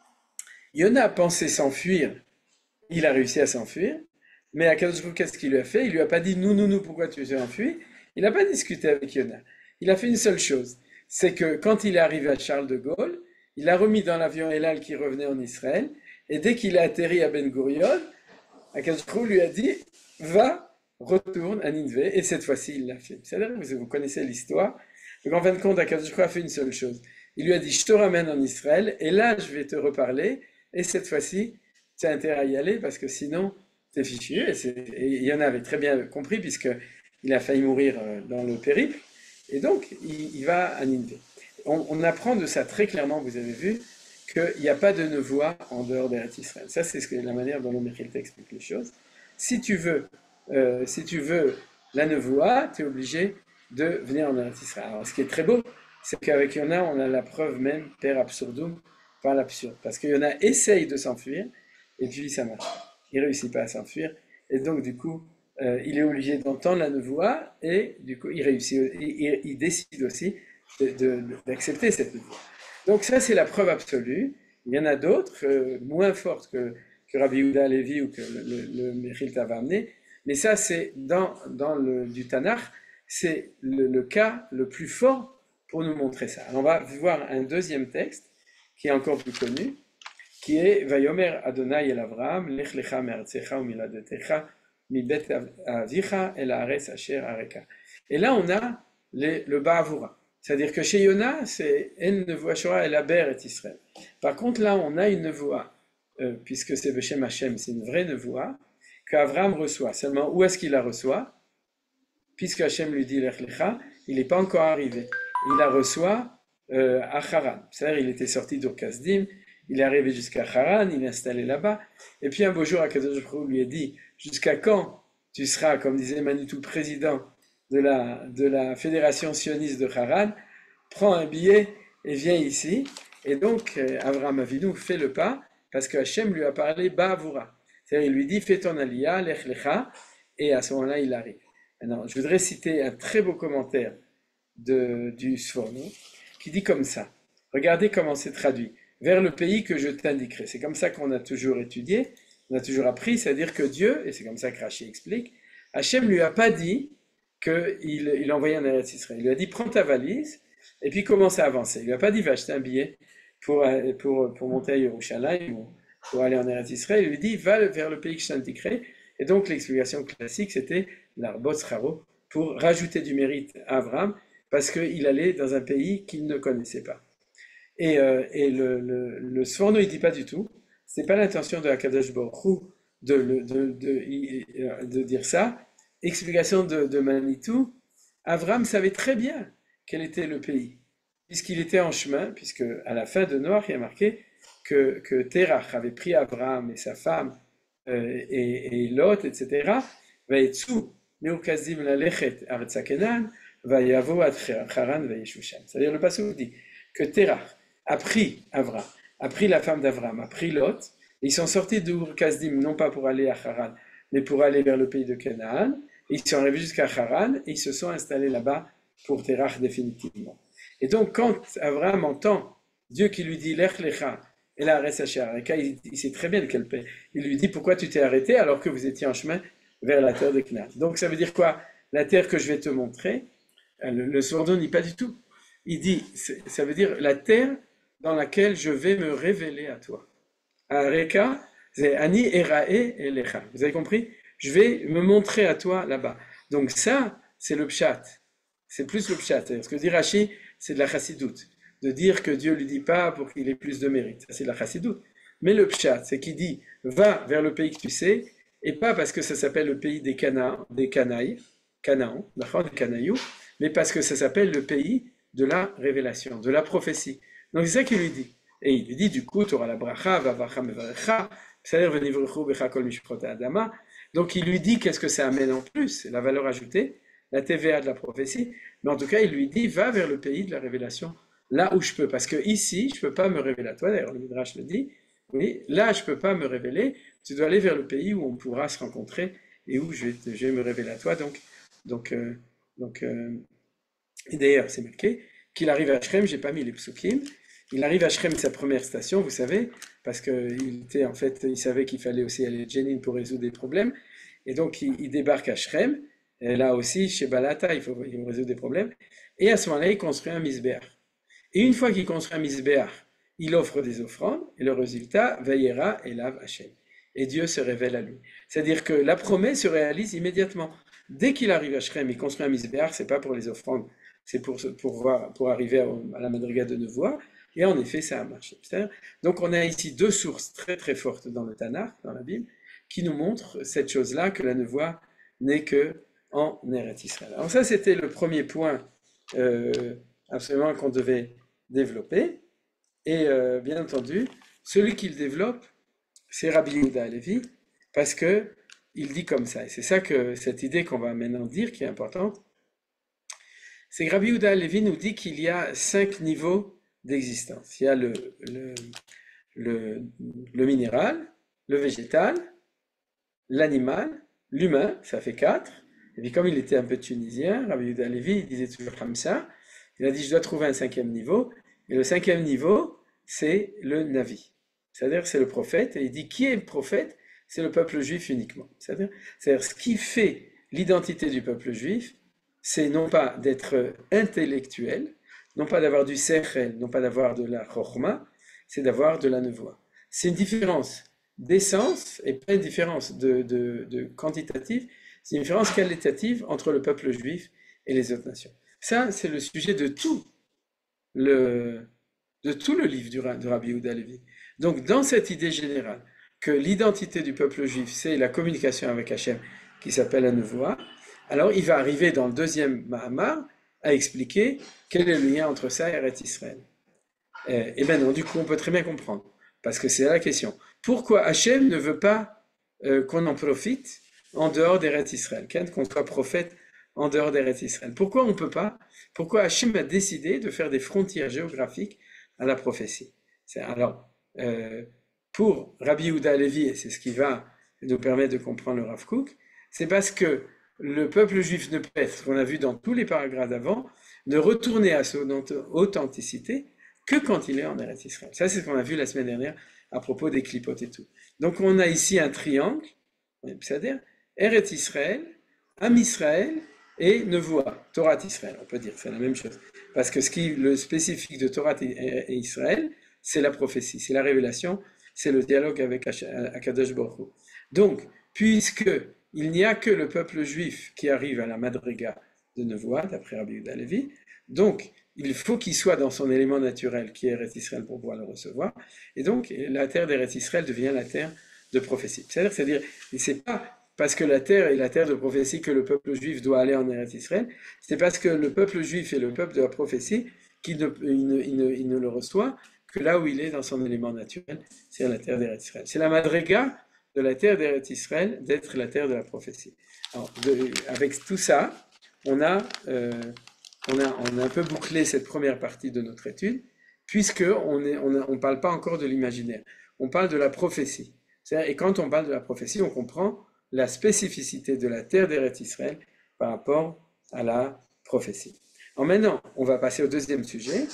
Yona pensait s'enfuir, il a réussi à s'enfuir, mais à qu'est-ce qu'il lui a fait? Il lui a pas dit nous, nous, nous, pourquoi tu t'es enfui? Il n'a pas discuté avec Yona. Il a fait une seule chose, c'est que quand il est arrivé à Charles de Gaulle, il a remis dans l'avion Elal qui revenait en Israël, et dès qu'il a atterri à Ben Gurion, Akadosh Baruch Hu lui a dit va, retourne à Ninvé, et cette fois-ci il l'a fait. C'est-à-dire que vous connaissez l'histoire. Donc en fin de compte, Akadosh Baruch Hu a fait une seule chose. Il lui a dit je te ramène en Israël, et là je vais te reparler, et cette fois-ci tu as intérêt à y aller parce que sinon t'es fichu. Et, et Yona avait très bien compris puisqu'il a failli mourir dans le périple, et donc il, il va à Ninvé. On, on apprend de ça très clairement, vous avez vu, qu'il n'y a pas de nevoie en dehors d'Eretz Israël. Ça, c'est ce que, la manière dont le Mechilta explique les choses. Si tu veux, euh, si tu veux la nevoie, tu es obligé de venir en Eretz Israël. Alors, ce qui est très beau, c'est qu'avec Yona, on a la preuve même, per absurdum, par l'absurde. Parce que Yona essaye de s'enfuir, et puis ça marche. Il ne réussit pas à s'enfuir, et donc du coup, euh, il est obligé d'entendre la nevoie, et du coup, il réussit, il, il décide aussi de, de, d'accepter cette nevoie. Donc ça, c'est la preuve absolue. Il y en a d'autres, euh, moins fortes que, que Rabbi Yehuda Levi ou que le, le, le Mechilta va amener, mais ça, c'est dans, dans le du Tanakh, c'est le, le cas le plus fort pour nous montrer ça. Alors on va voir un deuxième texte, qui est encore plus connu, qui est Vayomer Adonai el Avraham, Lech lecha me'artzecha u'miladetecha, mibet avicha el haaretz asher areka. Et là, on a les, le Ba'avura. C'est-à-dire que chez Yona, c'est En nevoa shora el haber et Israël. Par contre, là, on a une nevoa, euh, puisque c'est Beshem Hashem, c'est une vraie nevoa, qu'Avraham reçoit. Seulement, où est-ce qu'il la reçoit? Puisque Hashem lui dit Lech lecha, il n'est pas encore arrivé. Il la reçoit euh, à Haran. C'est-à-dire, il était sorti d'Ur-Kasdim, il est arrivé jusqu'à Haran, il est installé là-bas, et puis un beau jour, Akadosh Baruch Hu lui a dit jusqu'à quand tu seras, comme disait Manitou, président de la, de la fédération sioniste de Haran, prends un billet et viens ici. Et donc, Avraham Avinu fait le pas, parce que Hachem lui a parlé Ba'avura. C'est-à-dire, il lui dit, fais ton aliyah, lech lecha, et à ce moment-là, il arrive. Maintenant, je voudrais citer un très beau commentaire de, du Sforno, qui dit comme ça. Regardez comment c'est traduit. Vers le pays que je t'indiquerai. C'est comme ça qu'on a toujours étudié, on a toujours appris, c'est-à-dire que Dieu, et c'est comme ça que Rashi explique, Hachem lui a pas dit qu'il il envoyait un Eretz Israël. Il lui a dit, prends ta valise, et puis commence à avancer. Il lui a pas dit, va acheter un billet pour, pour, pour monter à Yerushalayim, ou pour aller en Eretz Israël. Il lui dit, va vers le pays que je t'indiquerai. Et donc, l'explication classique, c'était l'arbot scharo, pour rajouter du mérite à Abraham, parce qu'il allait dans un pays qu'il ne connaissait pas. Et, euh, et le, le, le Sforno, il dit pas du tout. C'est pas l'intention de Akadosh Baruch Hu de, de, de, de, de dire ça. Explication de, de Manitou, Abraham savait très bien quel était le pays, puisqu'il était en chemin, puisque à la fin de Noach, il y a marqué que, que Terach avait pris Abraham et sa femme euh, et, et Lot, et cetera. Vaetsu meukazim lalechet aretza Kenan, vayavo ad Haran vayeshushan. C'est-à-dire le passage dit que Terach a pris Abraham, a pris la femme d'Abraham, a pris Lot, et ils sont sortis d'Ur-Kasdim, non pas pour aller à Haran, mais pour aller vers le pays de Canaan. Ils sont arrivés jusqu'à Haran et ils se sont installés là-bas pour Terach définitivement. Et donc, quand Abraham entend Dieu qui lui dit Lech Lecha, et là, il, il sait très bien quel pays. Il lui dit pourquoi tu t'es arrêté alors que vous étiez en chemin vers la terre de Canaan. Donc, ça veut dire quoi? La terre que je vais te montrer, le, le Sordon dit pas du tout. Il dit, ça veut dire la terre dans laquelle je vais me révéler à toi. Areka, c'est Ani Erae Elecha. Vous avez compris? Je vais me montrer à toi là-bas. Donc ça, c'est le pshat. C'est plus le pshat. Ce que dit Rashi, c'est de la chassidoute. De dire que Dieu ne lui dit pas pour qu'il ait plus de mérite. Ça, c'est de la chassidoute. Mais le pshat, c'est qu'il dit, va vers le pays que tu sais, et pas parce que ça s'appelle le pays des Cana, des Canaïs, Canaan, des Canaïou, mais parce que ça s'appelle le pays de la révélation, de la prophétie. Donc c'est ça qu'il lui dit. Et il lui dit, du coup, tu auras la bracha, vavacha mevarecha, psaler venivrechu becha kol mishprot adama. Donc il lui dit qu'est-ce que ça amène en plus, la valeur ajoutée, la T V A de la prophétie. Mais en tout cas, il lui dit, va vers le pays de la révélation, là où je peux. Parce que ici, je ne peux pas me révéler à toi, d'ailleurs le Midrash le dit, oui, là, je ne peux pas me révéler, tu dois aller vers le pays où on pourra se rencontrer et où je vais, te, je vais me révéler à toi. Donc, donc, euh, donc euh, et d'ailleurs, c'est marqué qu'il arrive à Shrem, j'ai pas mis les psukim, il arrive à Shrem, sa première station, vous savez, parce qu'il était en fait, il savait qu'il fallait aussi aller à Jenin pour résoudre des problèmes, et donc il, il débarque à Shrem, et là aussi, chez Balata, il faut, il faut résoudre des problèmes, et à ce moment-là, il construit un misbéach. Et une fois qu'il construit un misbéach, il offre des offrandes, et le résultat, Veillera et lave Hachem. Et Dieu se révèle à lui. C'est-à-dire que la promesse se réalise immédiatement. Dès qu'il arrive à Shrem, il construit un misbéach, c'est pas pour les offrandes, c'est pour, pour, voir, pour arriver à, à la Madriga de Nevoa, et en effet, ça a marché. Donc on a ici deux sources très très fortes dans le Tanakh, dans la Bible, qui nous montrent cette chose-là, que la Nevoa n'est que en Eretz Israël. Alors ça, c'était le premier point euh, absolument qu'on devait développer. Et euh, bien entendu, celui qui le développe, c'est Rabbi Yehuda Halevi, parce que il dit comme ça. Et c'est ça que cette idée qu'on va maintenant dire, qui est importante, c'est que Rabbi Yehuda Halevi nous dit qu'il y a cinq niveaux d'existence. Il y a le, le, le, le minéral, le végétal, l'animal, l'humain, ça fait quatre. Et puis comme il était un peu tunisien, Rabbi Yehuda Halevi, il disait toujours comme ça, il a dit je dois trouver un cinquième niveau, et le cinquième niveau, c'est le Navi. C'est-à-dire c'est le prophète, et il dit qui est le prophète? C'est le peuple juif uniquement. C'est-à-dire, c'est-à-dire ce qui fait l'identité du peuple juif, c'est non pas d'être intellectuel, non pas d'avoir du sechel, non pas d'avoir de la chokhma, c'est d'avoir de la nevoie. C'est une différence d'essence et pas une différence de, de, de quantitative, c'est une différence qualitative entre le peuple juif et les autres nations. Ça, c'est le sujet de tout le, de tout le livre du, de Rabbi Yehuda Halevi. Donc, dans cette idée générale, que l'identité du peuple juif, c'est la communication avec Hachem, qui s'appelle la nevoie, alors il va arriver dans le deuxième Mahamar à expliquer quel est le lien entre ça et Eretz Israël. Et, et maintenant, du coup, on peut très bien comprendre, parce que c'est la question. Pourquoi Hachem ne veut pas euh, qu'on en profite en dehors d'Eretz Israël, qu'on soit prophète en dehors d'Eretz Israël? Pourquoi on ne peut pas? Pourquoi Hachem a décidé de faire des frontières géographiques à la prophétie? C'est, alors, euh, pour Rabbi Yehuda Halevi, et c'est ce qui va nous permettre de comprendre le Rav Kook, c'est parce que le peuple juif ne peut être, ce qu'on a vu dans tous les paragraphes d'avant, de retourner à son authenticité que quand il est en Eretz Israël. Ça, c'est ce qu'on a vu la semaine dernière à propos des clipotes et tout. Donc, on a ici un triangle, c'est-à-dire Eretz Israël, Am Israël et Nevoa, Torah Israël, on peut dire, c'est la même chose. Parce que ce qui le spécifique de Torah et Israël, c'est la prophétie, c'est la révélation, c'est le dialogue avec Akadosh Baruch Hu. Donc, puisque il n'y a que le peuple juif qui arrive à la Madriga de Nevoa, d'après Rabbi Yehuda Halevi, donc il faut qu'il soit dans son élément naturel, qui est Eretz Israël, pour pouvoir le recevoir, et donc la terre d'Eretz Israël devient la terre de prophétie. C'est-à-dire, c'est-à-dire, c'est pas parce que la terre est la terre de prophétie que le peuple juif doit aller en Eretz Israël, c'est parce que le peuple juif est le peuple de la prophétie qu'il ne, il ne, il ne, il ne le reçoit que là où il est dans son élément naturel, c'est la terre d'Eretz Israël. C'est la madriga de la terre d'Eretz Israël d'être la terre de la prophétie. Alors, de, avec tout ça, on a, euh, on, a, on a un peu bouclé cette première partie de notre étude, puisqu'on ne on on parle pas encore de l'imaginaire, on parle de la prophétie. Et quand on parle de la prophétie, on comprend la spécificité de la terre d'Eretz Israël par rapport à la prophétie. Alors maintenant, on va passer au deuxième sujet.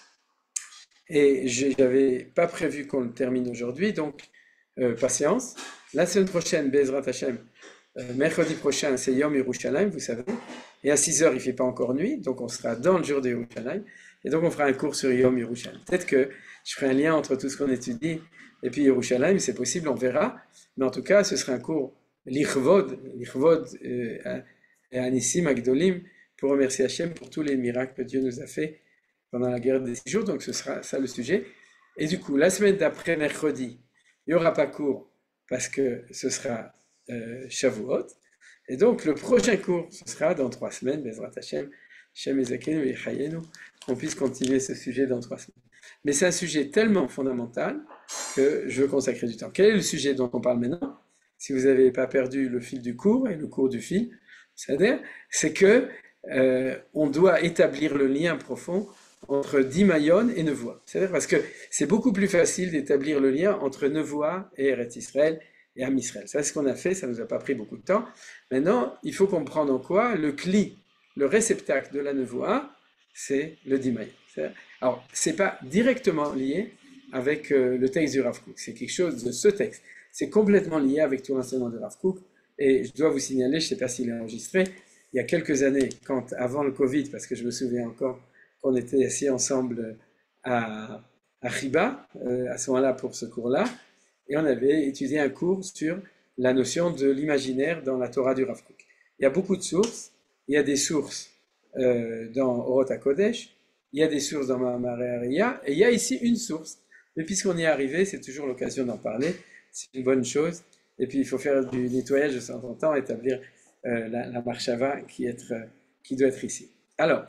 Et je n'avais pas prévu qu'on le termine aujourd'hui, donc euh, patience. La semaine prochaine, Bezrat Hashem, euh, mercredi prochain, c'est Yom Yerushalayim, vous savez. Et à six heures, il ne fait pas encore nuit, donc on sera dans le jour de Yerushalayim. Et donc on fera un cours sur Yom Yerushalayim. Peut-être que je ferai un lien entre tout ce qu'on étudie et puis Yerushalayim, c'est possible, on verra. Mais en tout cas, ce sera un cours l'Ichvod, l'Ichvod euh, et Anissim Agdolim, pour remercier Hachem pour tous les miracles que Dieu nous a fait pendant la guerre des six jours. Donc ce sera ça le sujet. Et du coup, la semaine d'après, mercredi, il n'y aura pas cours parce que ce sera euh, Shavuot. Et donc le prochain cours, ce sera dans trois semaines, Bezrat Hachem, Shem Ezekenu et Chayenu, qu'on puisse continuer ce sujet dans trois semaines. Mais c'est un sujet tellement fondamental que je veux consacrer du temps. Quel est le sujet dont on parle maintenant? Si vous n'avez pas perdu le fil du cours et le cours du fil, c'est-à-dire, c'est que euh, on doit établir le lien profond entre Dimayon et Nevoa. C'est-à-dire parce que c'est beaucoup plus facile d'établir le lien entre Nevoa et Eretz Israël et Am Israël. Ça, c'est ce qu'on a fait, ça ne nous a pas pris beaucoup de temps. Maintenant, il faut comprendre en quoi le cli, le réceptacle de la Nevoa, c'est le Dimayon. Alors, ce n'est pas directement lié avec euh, le texte du Rav Kook, c'est quelque chose de ce texte. C'est complètement lié avec tout l'enseignement de Rav Kook. Et je dois vous signaler, je ne sais pas s'il est enregistré, il y a quelques années, quand, avant le Covid, parce que je me souviens encore qu'on était assis ensemble à, à Chiba, euh, à ce moment-là pour ce cours-là, et on avait étudié un cours sur la notion de l'imaginaire dans la Torah du Rav Kook. Il y a beaucoup de sources, il y a des sources euh, dans Orot HaKodesh, il y a des sources dans Mahamar Ariya, et il y a ici une source. Mais puisqu'on y est arrivé, c'est toujours l'occasion d'en parler, c'est une bonne chose. Et puis il faut faire du nettoyage de temps en temps, établir euh, la, la marchava qui, être, euh, qui doit être ici. Alors,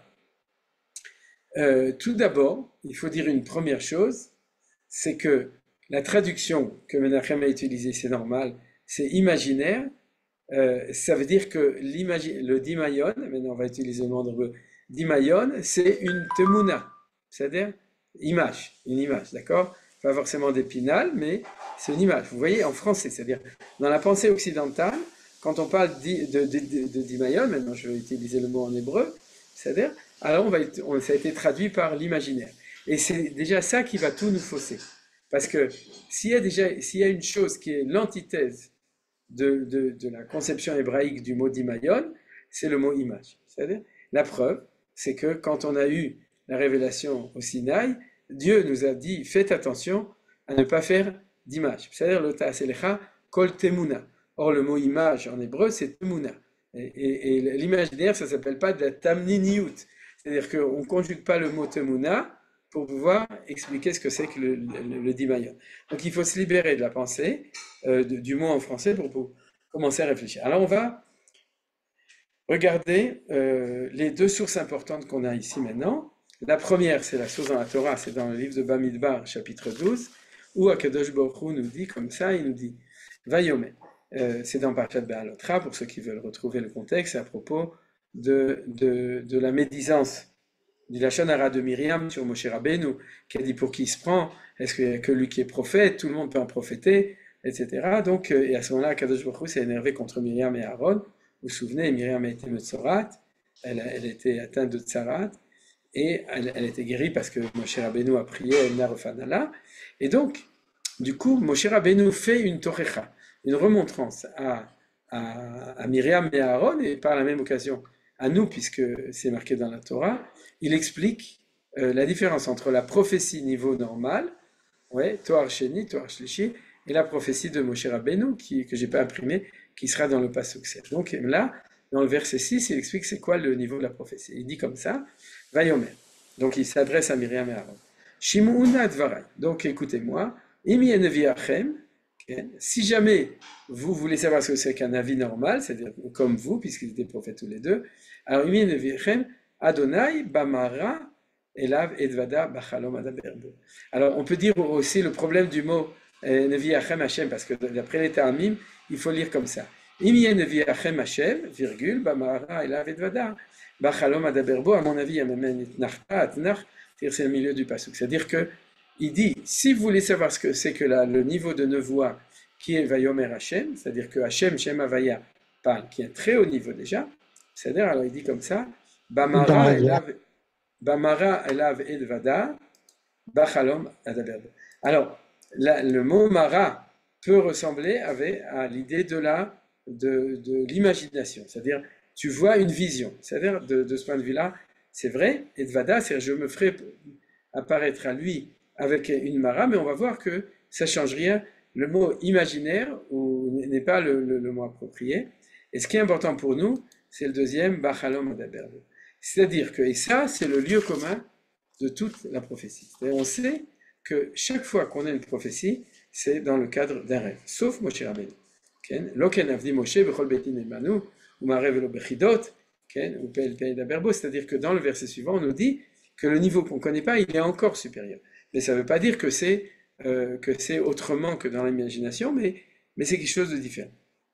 euh, tout d'abord, il faut dire une première chose, c'est que la traduction que Menachem a utilisée, c'est normal, c'est imaginaire. Euh, ça veut dire que le dimayon, maintenant on va utiliser le mot hébreu, dimayon, c'est une temuna, c'est-à-dire image, une image, d'accord? Pas forcément d'épinal, mais c'est une image. Vous voyez, en français, c'est-à-dire dans la pensée occidentale, quand on parle de, de, de, de dimayon, maintenant je vais utiliser le mot en hébreu, c'est-à-dire, alors on va, on, ça a été traduit par l'imaginaire. Et c'est déjà ça qui va tout nous fausser. Parce que s'il y a déjà, s'il y a une chose qui est l'antithèse de, de, de la conception hébraïque du mot dimayon, c'est le mot image. C'est-à-dire, la preuve, c'est que quand on a eu la révélation au Sinaï, Dieu nous a dit, faites attention à ne pas faire d'image. C'est-à-dire, le ta'aselecha kol temuna. Or, le mot image en hébreu, c'est temuna. Et, et, et l'imaginaire, ça ne s'appelle pas de la tamniniyut. C'est-à-dire qu'on ne conjugue pas le mot temuna pour pouvoir expliquer ce que c'est que le, le, le dimayon. Donc, il faut se libérer de la pensée, euh, de, du mot en français pour, pour commencer à réfléchir. Alors, on va regarder euh, les deux sources importantes qu'on a ici maintenant. La première, c'est la source dans la Torah, c'est dans le livre de Bamidbar, chapitre douze, où Akadosh Baruch Hu nous dit comme ça, il nous dit « Vayome ». Euh, c'est dans Parashat Be'alotra, pour ceux qui veulent retrouver le contexte, à propos de, de, de la médisance du Lachon Hara de Myriam sur Moshe Rabbeinu, qui a dit pour qui il se prend, est-ce qu'il n'y a que lui qui est prophète, tout le monde peut en prophéter, et cetera. Donc, euh, et à ce moment-là, Akadosh Baruch Hu s'est énervé contre Myriam et Aaron. Vous vous souvenez, Myriam a été Metzorat, elle a, elle a été atteinte de Tsarat, et elle, elle a été guérie parce que Moshe Rabbeinu a prié Elna Refanala. Et donc, du coup, Moshe Rabbeinu fait une torecha, une remontrance à, à, à Myriam et à Aaron, et par la même occasion à nous, puisque c'est marqué dans la Torah. Il explique euh, la différence entre la prophétie niveau normal, ouais, Toar Sheni, Toar Shlishi, et la prophétie de Moshe Rabbeinu, qui, que je n'ai pas imprimée, qui sera dans le Pasuk sept. Donc là, dans le verset six, il explique c'est quoi le niveau de la prophétie. Il dit comme ça, Vayomer. Donc il s'adresse à Myriam et Aaron. Shimuna Dvarai. Donc écoutez-moi, Imi Eneviachem, si jamais vous voulez savoir ce que c'est qu'un avis normal, c'est-à-dire comme vous, puisqu'ils étaient prophètes tous les deux, alors Imi Eneviachem, Adonai Bamara Elav Edvada Bachalom Adaberbo. Alors on peut dire aussi le problème du mot Neviachem Hashem, parce que d'après les Ta'amim, il faut lire comme ça. Imi Neviachem Hashem, virgule, Bamara Elav Edvada Bachalom Adaberbo, à mon avis, il y a même Nachta, Atnach, c'est le milieu du pasuk. C'est-à-dire que il dit, si vous voulez savoir ce que c'est que là, le niveau de nevoie qui est Vayomer Hashem, c'est-à-dire que Hashem, Shem Havaya, parle, qui est un très haut niveau déjà, c'est-à-dire, alors il dit comme ça, Bamara Elav, Bamara elav edvada, bachalom adaber. Alors, la- le mot mara peut ressembler avec, à l'idée de la, de, de l'imagination, c'est-à-dire tu vois une vision. C'est-à-dire de, de ce point de vue-là, c'est vrai, edvada, c'est je me ferai apparaître à lui avec une mara, mais on va voir que ça change rien. Le mot imaginaire ou n'est pas le, le- le mot approprié. Et ce qui est important pour nous, c'est le deuxième, bachalom adaber. C'est-à-dire que, et ça, c'est le lieu commun de toute la prophétie. C'est-à-dire, on sait que chaque fois qu'on a une prophétie, c'est dans le cadre d'un rêve, sauf Moshe Rabbeinu. כן? לא כן עבדי משה בכל בית נאמנו, ומערב ולא בחידות, כן? ופעל פעל דברבו, c'est-à-dire que dans le verset suivant, on nous dit que le niveau qu'on ne connaît pas, il est encore supérieur. Mais ça ne veut pas dire que c'est euh, que c'est autrement que dans l'imagination, mais, mais c'est quelque chose de différent.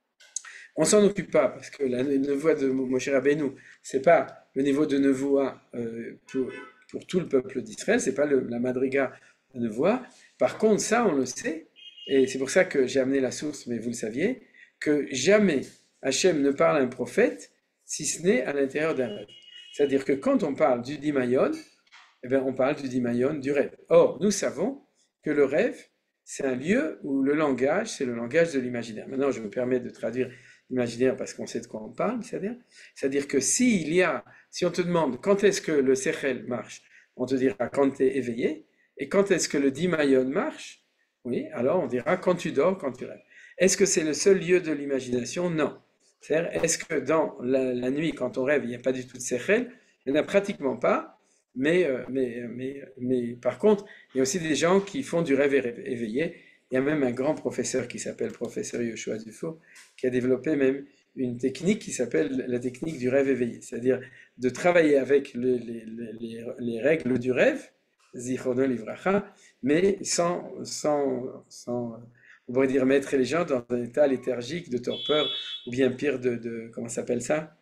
On s'en occupe pas, parce que la nevoie de Moshe Rabbeinu, c'est pas le niveau de nevoie euh, pour, pour tout le peuple d'Israël, c'est pas le- la madriga de nevoie. Par contre, ça, on le sait, et c'est pour ça que j'ai amené la source, mais vous le saviez, que jamais Hachem ne parle à un prophète si ce n'est à l'intérieur d'un rêve. C'est-à-dire que quand on parle du Dimayon, eh bien, on parle du Dimayon, du rêve. Or, nous savons que le rêve, c'est un lieu où le langage, c'est le langage de l'imaginaire. Maintenant, je me permets de traduire l'imaginaire parce qu'on sait de quoi on parle, c'est-à-dire, c'est-à-dire que s'il y a, si on te demande quand est-ce que le Sechel marche, on te dira quand tu es éveillé, et quand est-ce que le Dimayon marche, oui, alors on dira quand tu dors, quand tu rêves. Est-ce que c'est le seul lieu de l'imagination? Non. C'est-à-dire, est-ce que dans la, la nuit, quand on rêve, il n'y a pas du tout de Sechel? Il n'y en a pratiquement pas. Mais, euh, mais, mais, mais par contre, il y a aussi des gens qui font du rêve éveillé. Il y a même un grand professeur qui s'appelle professeur Yoshua Dufo, qui a développé même une technique qui s'appelle la technique du rêve éveillé. C'est-à-dire de travailler avec les, les, les, les règles du rêve, Zichrono Livracha, mais sans, sans, sans, on pourrait dire, mettre les gens dans un état léthargique de torpeur, ou bien pire de, de comment s'appelle ça?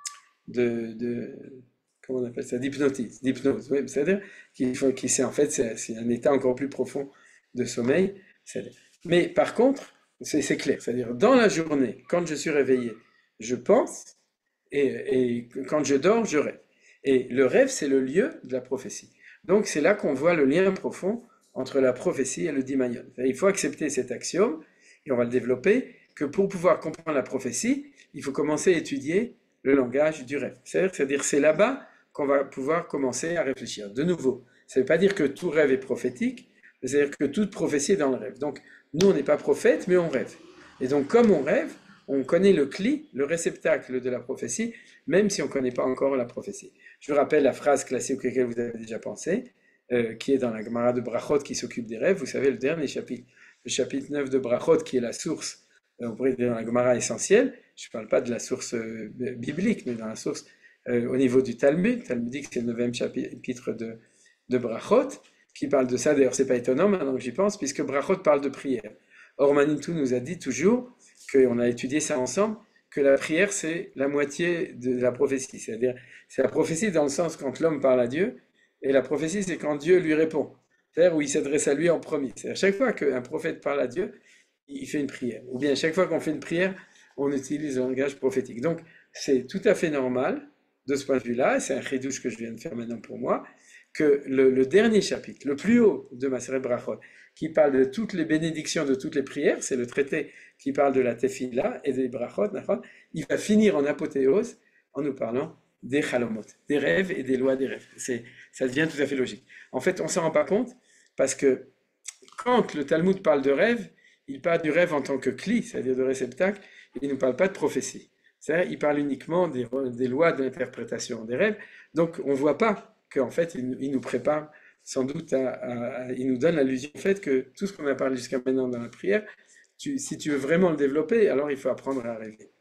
De, de, comment on appelle ça, d'hypnotisme, d'hypnose, oui, c'est-à-dire qu'il faut, qu'il c'est en fait, c'est, c'est un état encore plus profond de sommeil. Mais par contre, c'est, c'est clair, c'est-à-dire dans la journée, quand je suis réveillé, je pense, et, et quand je dors, je rêve. Et le rêve, c'est le lieu de la prophétie. Donc c'est là qu'on voit le lien profond entre la prophétie et le dimayon. Il faut accepter cet axiome, et on va le développer, que pour pouvoir comprendre la prophétie, il faut commencer à étudier le langage du rêve. C'est-à-dire, c'est-à-dire c'est là-bas qu'on va pouvoir commencer à réfléchir. De nouveau, ça ne veut pas dire que tout rêve est prophétique, c'est-à-dire que toute prophétie est dans le rêve. Donc, nous, on n'est pas prophète, mais on rêve. Et donc, comme on rêve, on connaît le cli, le réceptacle de la prophétie, même si on ne connaît pas encore la prophétie. Je vous rappelle la phrase classique auquel vous avez déjà pensé, euh, qui est dans la Gemara de Brachot qui s'occupe des rêves. Vous savez, le dernier chapitre, le chapitre neuf de Brachot, qui est la source, euh, on pourrait dire dans la Gemara essentielle. Je ne parle pas de la source euh, biblique, mais dans la source euh, au niveau du Talmud. Talmudique, c'est le neuvième chapitre de, de Brachot, qui parle de ça. D'ailleurs, c'est pas étonnant maintenant que j'y pense, puisque Brachot parle de prière. Or, Manitou nous a dit toujours, qu'on a étudié ça ensemble, que la prière, c'est la moitié de la prophétie. C'est-à-dire, c'est la prophétie dans le sens quand l'homme parle à Dieu, et la prophétie, c'est quand Dieu lui répond. C'est-à-dire où il s'adresse à lui en premier. C'est-à-dire, chaque fois qu'un prophète parle à Dieu, il fait une prière. Ou bien, chaque fois qu'on fait une prière, on utilise le langage prophétique. Donc, c'est tout à fait normal, de ce point de vue-là, et c'est un chidouche que je viens de faire maintenant pour moi, que le, le dernier chapitre, le plus haut de Maseret Brachot, qui parle de toutes les bénédictions de toutes les prières, c'est le traité qui parle de la tefila et des brachot, il va finir en apothéose en nous parlant des chalomot, des rêves et des lois des rêves. C'est, ça devient tout à fait logique. En fait, on ne s'en rend pas compte parce que quand le Talmud parle de rêve, il parle du rêve en tant que cli, c'est-à-dire de réceptacle, il ne parle pas de prophétie. C'est-à-dire, il parle uniquement des, des lois de l'interprétation des rêves. Donc, on ne voit pas qu'en fait, il, il nous prépare sans doute, à, à, à, il nous donne l'allusion au fait que tout ce qu'on a parlé jusqu'à maintenant dans la prière, tu, si tu veux vraiment le développer, alors il faut apprendre à rêver.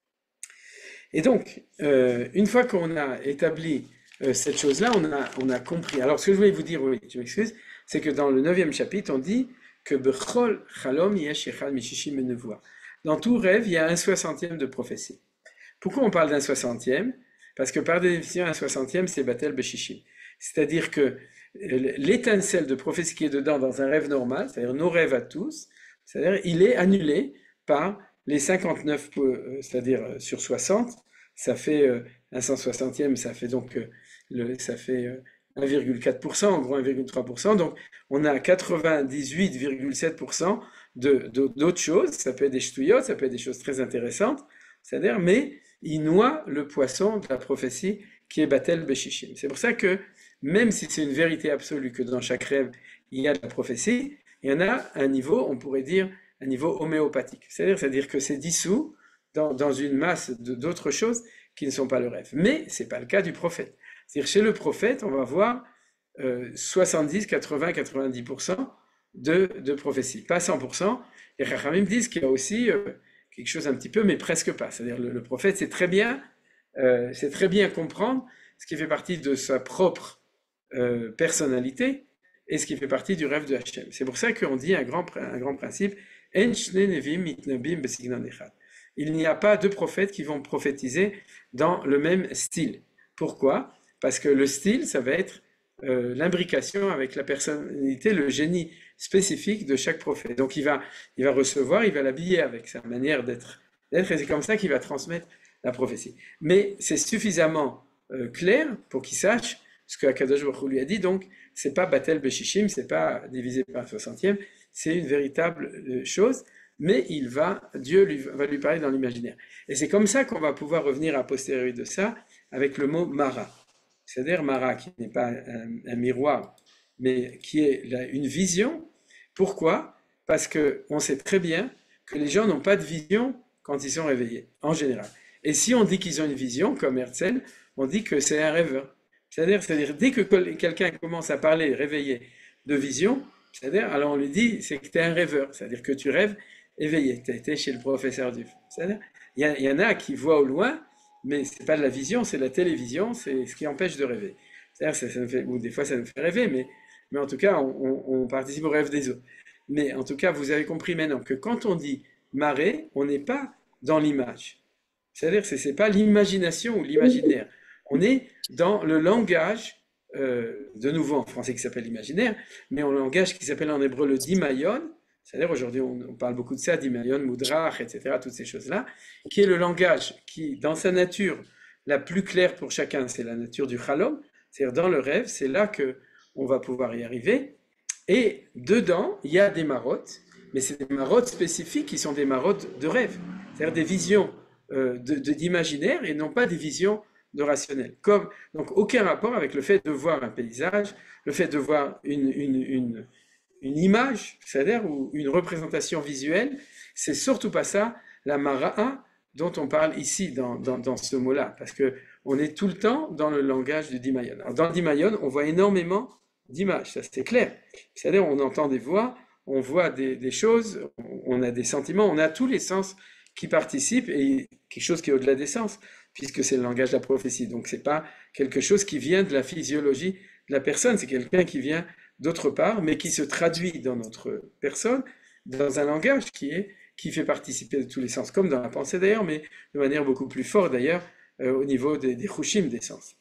Et donc, euh, une fois qu'on a établi euh, cette chose-là, on a, on a compris. Alors, ce que je voulais vous dire, oui, je m'excuse, c'est que dans le neuvième chapitre, on dit que Bechol Chalom yesh echad mishishim menevoa. Dans tout rêve, il y a un soixantième de prophétie. Pourquoi on parle d'un soixantième? Parce que par définition, un soixantième, c'est Batel Beshishim. C'est-à-dire que l'étincelle de prophétie qui est dedans dans un rêve normal, c'est-à-dire nos rêves à tous, c'est-à-dire il est annulé par les cinquante-neuf, c'est-à-dire sur soixante, ça fait un cent soixantième, ça fait donc le, ça fait euh, un virgule quatre pour cent, en gros un virgule trois pour cent. Donc on a quatre-vingt-dix-huit virgule sept pour cent de, de, d'autres choses. Ça peut être des ch'touillotes, ça peut être des choses très intéressantes, c'est-à-dire, mais il noie le poisson de la prophétie qui est Batel Beshishim. C'est pour ça que même si c'est une vérité absolue que dans chaque rêve il y a de la prophétie, il y en a un niveau, on pourrait dire, un niveau homéopathique. C'est-à-dire, c'est-à-dire que c'est dissous dans, dans une masse de- d'autres choses qui ne sont pas le rêve. Mais ce n'est pas le cas du prophète. C'est-à-dire, chez le prophète, on va voir euh, soixante-dix, quatre-vingts, quatre-vingt-dix pour cent de, de prophétie. Pas cent pour cent. Et Chachamim disent qu'il y a aussi euh, quelque chose un petit peu, mais presque pas. C'est-à-dire, le, le prophète, c'est très bien, euh, c'est très bien comprendre ce qui fait partie de sa propre euh, personnalité et ce qui fait partie du rêve de Hachem. C'est pour ça qu'on dit un grand, un grand principe, En shne nevim mitnabim besignan echad. Il n'y a pas deux prophètes qui vont prophétiser dans le même style. Pourquoi? Parce que le style, ça va être euh, l'imbrication avec la personnalité, le génie spécifique de chaque prophète. Donc il va, il va recevoir, il va l'habiller avec sa manière d'être, d'être et c'est comme ça qu'il va transmettre la prophétie. Mais c'est suffisamment euh, clair pour qu'il sache ce que Akadosh Baruch Hu lui a dit. Donc c'est pas Batel Beshishim, c'est pas divisé par un soixantième, c'est une véritable euh, chose. Mais il va, Dieu lui, va lui parler dans l'imaginaire. Et c'est comme ça qu'on va pouvoir revenir à posteriori de ça avec le mot Mara. C'est-à-dire Mara, qui n'est pas un, un miroir, mais qui est la, une vision. Pourquoi? Parce qu'on sait très bien que les gens n'ont pas de vision quand ils sont réveillés, en général. Et si on dit qu'ils ont une vision, comme Herzl, on dit que c'est un rêveur. C'est-à-dire, c'est-à-dire dès que quelqu'un commence à parler, réveillé, de vision, c'est-à-dire, alors on lui dit, c'est que tu es un rêveur, c'est-à-dire que tu rêves éveillé, tu as été chez le professeur Duf. C'est-à-dire, il y, y, en a qui voient au loin, mais c'est pas de la vision, c'est la télévision, c'est ce qui empêche de rêver. C'est-à-dire, ça, ça me fait, ou des fois ça me fait rêver, mais, mais en tout cas, on, on, on participe au rêve des autres. Mais en tout cas, vous avez compris maintenant que quand on dit marée, on n'est pas dans l'image. C'est-à-dire, ce n'est pas l'imagination ou l'imaginaire. On est dans le langage, euh, de nouveau en français qui s'appelle l'imaginaire, mais en langage qui s'appelle en hébreu le dimayon. C'est-à-dire, aujourd'hui, on, on parle beaucoup de ça, dimayon, mudrach, et cetera, toutes ces choses-là, qui est le langage qui, dans sa nature la plus claire pour chacun, c'est la nature du chalom, c'est-à-dire dans le rêve, c'est là que on va pouvoir y arriver. Et dedans, il y a des marottes, mais c'est des marottes spécifiques qui sont des marottes de rêve, c'est-à-dire des visions euh, de, de, d'imaginaire et non pas des visions de rationnel. Comme, donc aucun rapport avec le fait de voir un paysage, le fait de voir une, une, une, une image, c'est-à-dire ou une représentation visuelle, c'est surtout pas ça la mara'a dont on parle ici dans, dans, dans ce mot-là, parce que on est tout le temps dans le langage du Dimayon. Alors dans le Dimayon, on voit énormément d'images, ça c'est clair. C'est-à-dire on entend des voix, on voit des, des choses, on a des sentiments, on a tous les sens qui participent et quelque chose qui est au-delà des sens, puisque c'est le langage de la prophétie. Donc c'est pas quelque chose qui vient de la physiologie de la personne, c'est quelqu'un qui vient d'autre part, mais qui se traduit dans notre personne, dans un langage qui est qui fait participer de tous les sens, comme dans la pensée d'ailleurs, mais de manière beaucoup plus forte d'ailleurs, euh, au niveau des, des chushim des sens.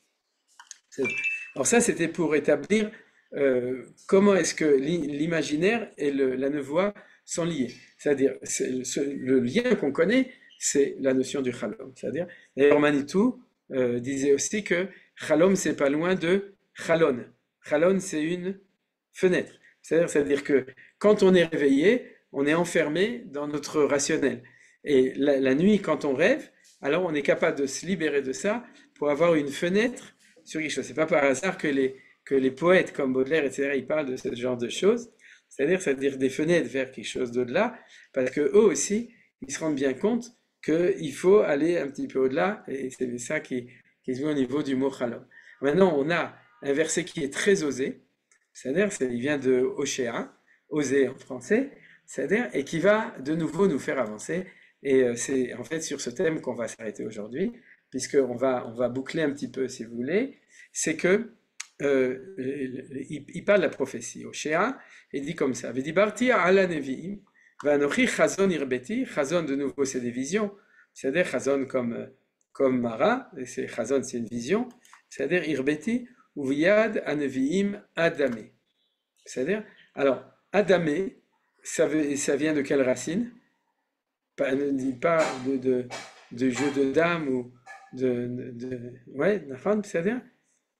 Alors ça, c'était pour établir euh, comment est-ce que l'imaginaire et le, la nevoie sont liés. C'est-à-dire, c'est, ce, le lien qu'on connaît, c'est la notion du chalom. C'est-à-dire, d'ailleurs, Manitou euh, disait aussi que chalom, c'est pas loin de chalon. Chalon, c'est une fenêtre. C'est-à-dire, c'est-à-dire que quand on est réveillé, on est enfermé dans notre rationnel. Et la, la nuit, quand on rêve, alors on est capable de se libérer de ça pour avoir une fenêtre sur quelque chose. C'est pas par hasard que les, que les poètes comme Baudelaire, et cetera, ils parlent de ce genre de choses. C'est-à-dire, c'est-à-dire des fenêtres vers quelque chose d'au-delà, parce que eux aussi, ils se rendent bien compte qu'il faut aller un petit peu au-delà, et c'est ça qui, qui se met au niveau du mot chalom. Maintenant, on a un verset qui est très osé, c'est-à-dire, il vient de Oshéa, oser en français, c'est-à-dire, et qui va de nouveau nous faire avancer. Et c'est en fait sur ce thème qu'on va s'arrêter aujourd'hui, puisqu'on va, on va boucler un petit peu, si vous voulez. C'est que euh, il, il parle de la prophétie. Oshéa, il dit comme ça: Vedibarti ala neviim, vanochi chazon irbeti. Chazon, de nouveau, c'est des visions. C'est-à-dire chazon comme comme Mara, et c'est chazon, c'est une vision. C'est-à-dire irbeti uviyad aneviim adamé. C'est-à-dire, alors adamé, ça, veut, ça vient de quelle racine? Pas, ne dit pas de, de, de jeu de dames ou de, de, de ouais, c'est-à-dire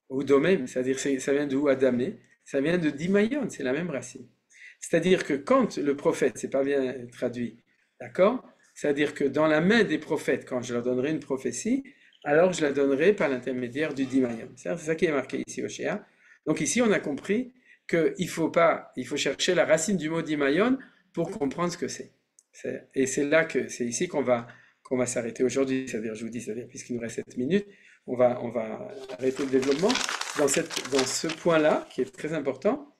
ou domem, c'est-à-dire c'est- ça vient d'où Adamé, ça vient de dimayon, c'est la même racine. C'est-à-dire que quand le prophète, c'est pas bien traduit, d'accord? C'est-à-dire que dans la main des prophètes, quand je leur donnerai une prophétie, alors je la donnerai par l'intermédiaire du dimayon. C'est ça qui est marqué ici au Shea. Donc ici, on a compris qu'il faut pas, il faut chercher la racine du mot dimayon pour comprendre ce que c'est. C'est- Et c'est là que c'est ici qu'on va qu'on va s'arrêter aujourd'hui. C'est-à-dire, je vous dis, c'est-à-dire puisqu'il nous reste sept minutes, on va on va arrêter le développement dans cette dans ce point-là qui est très important.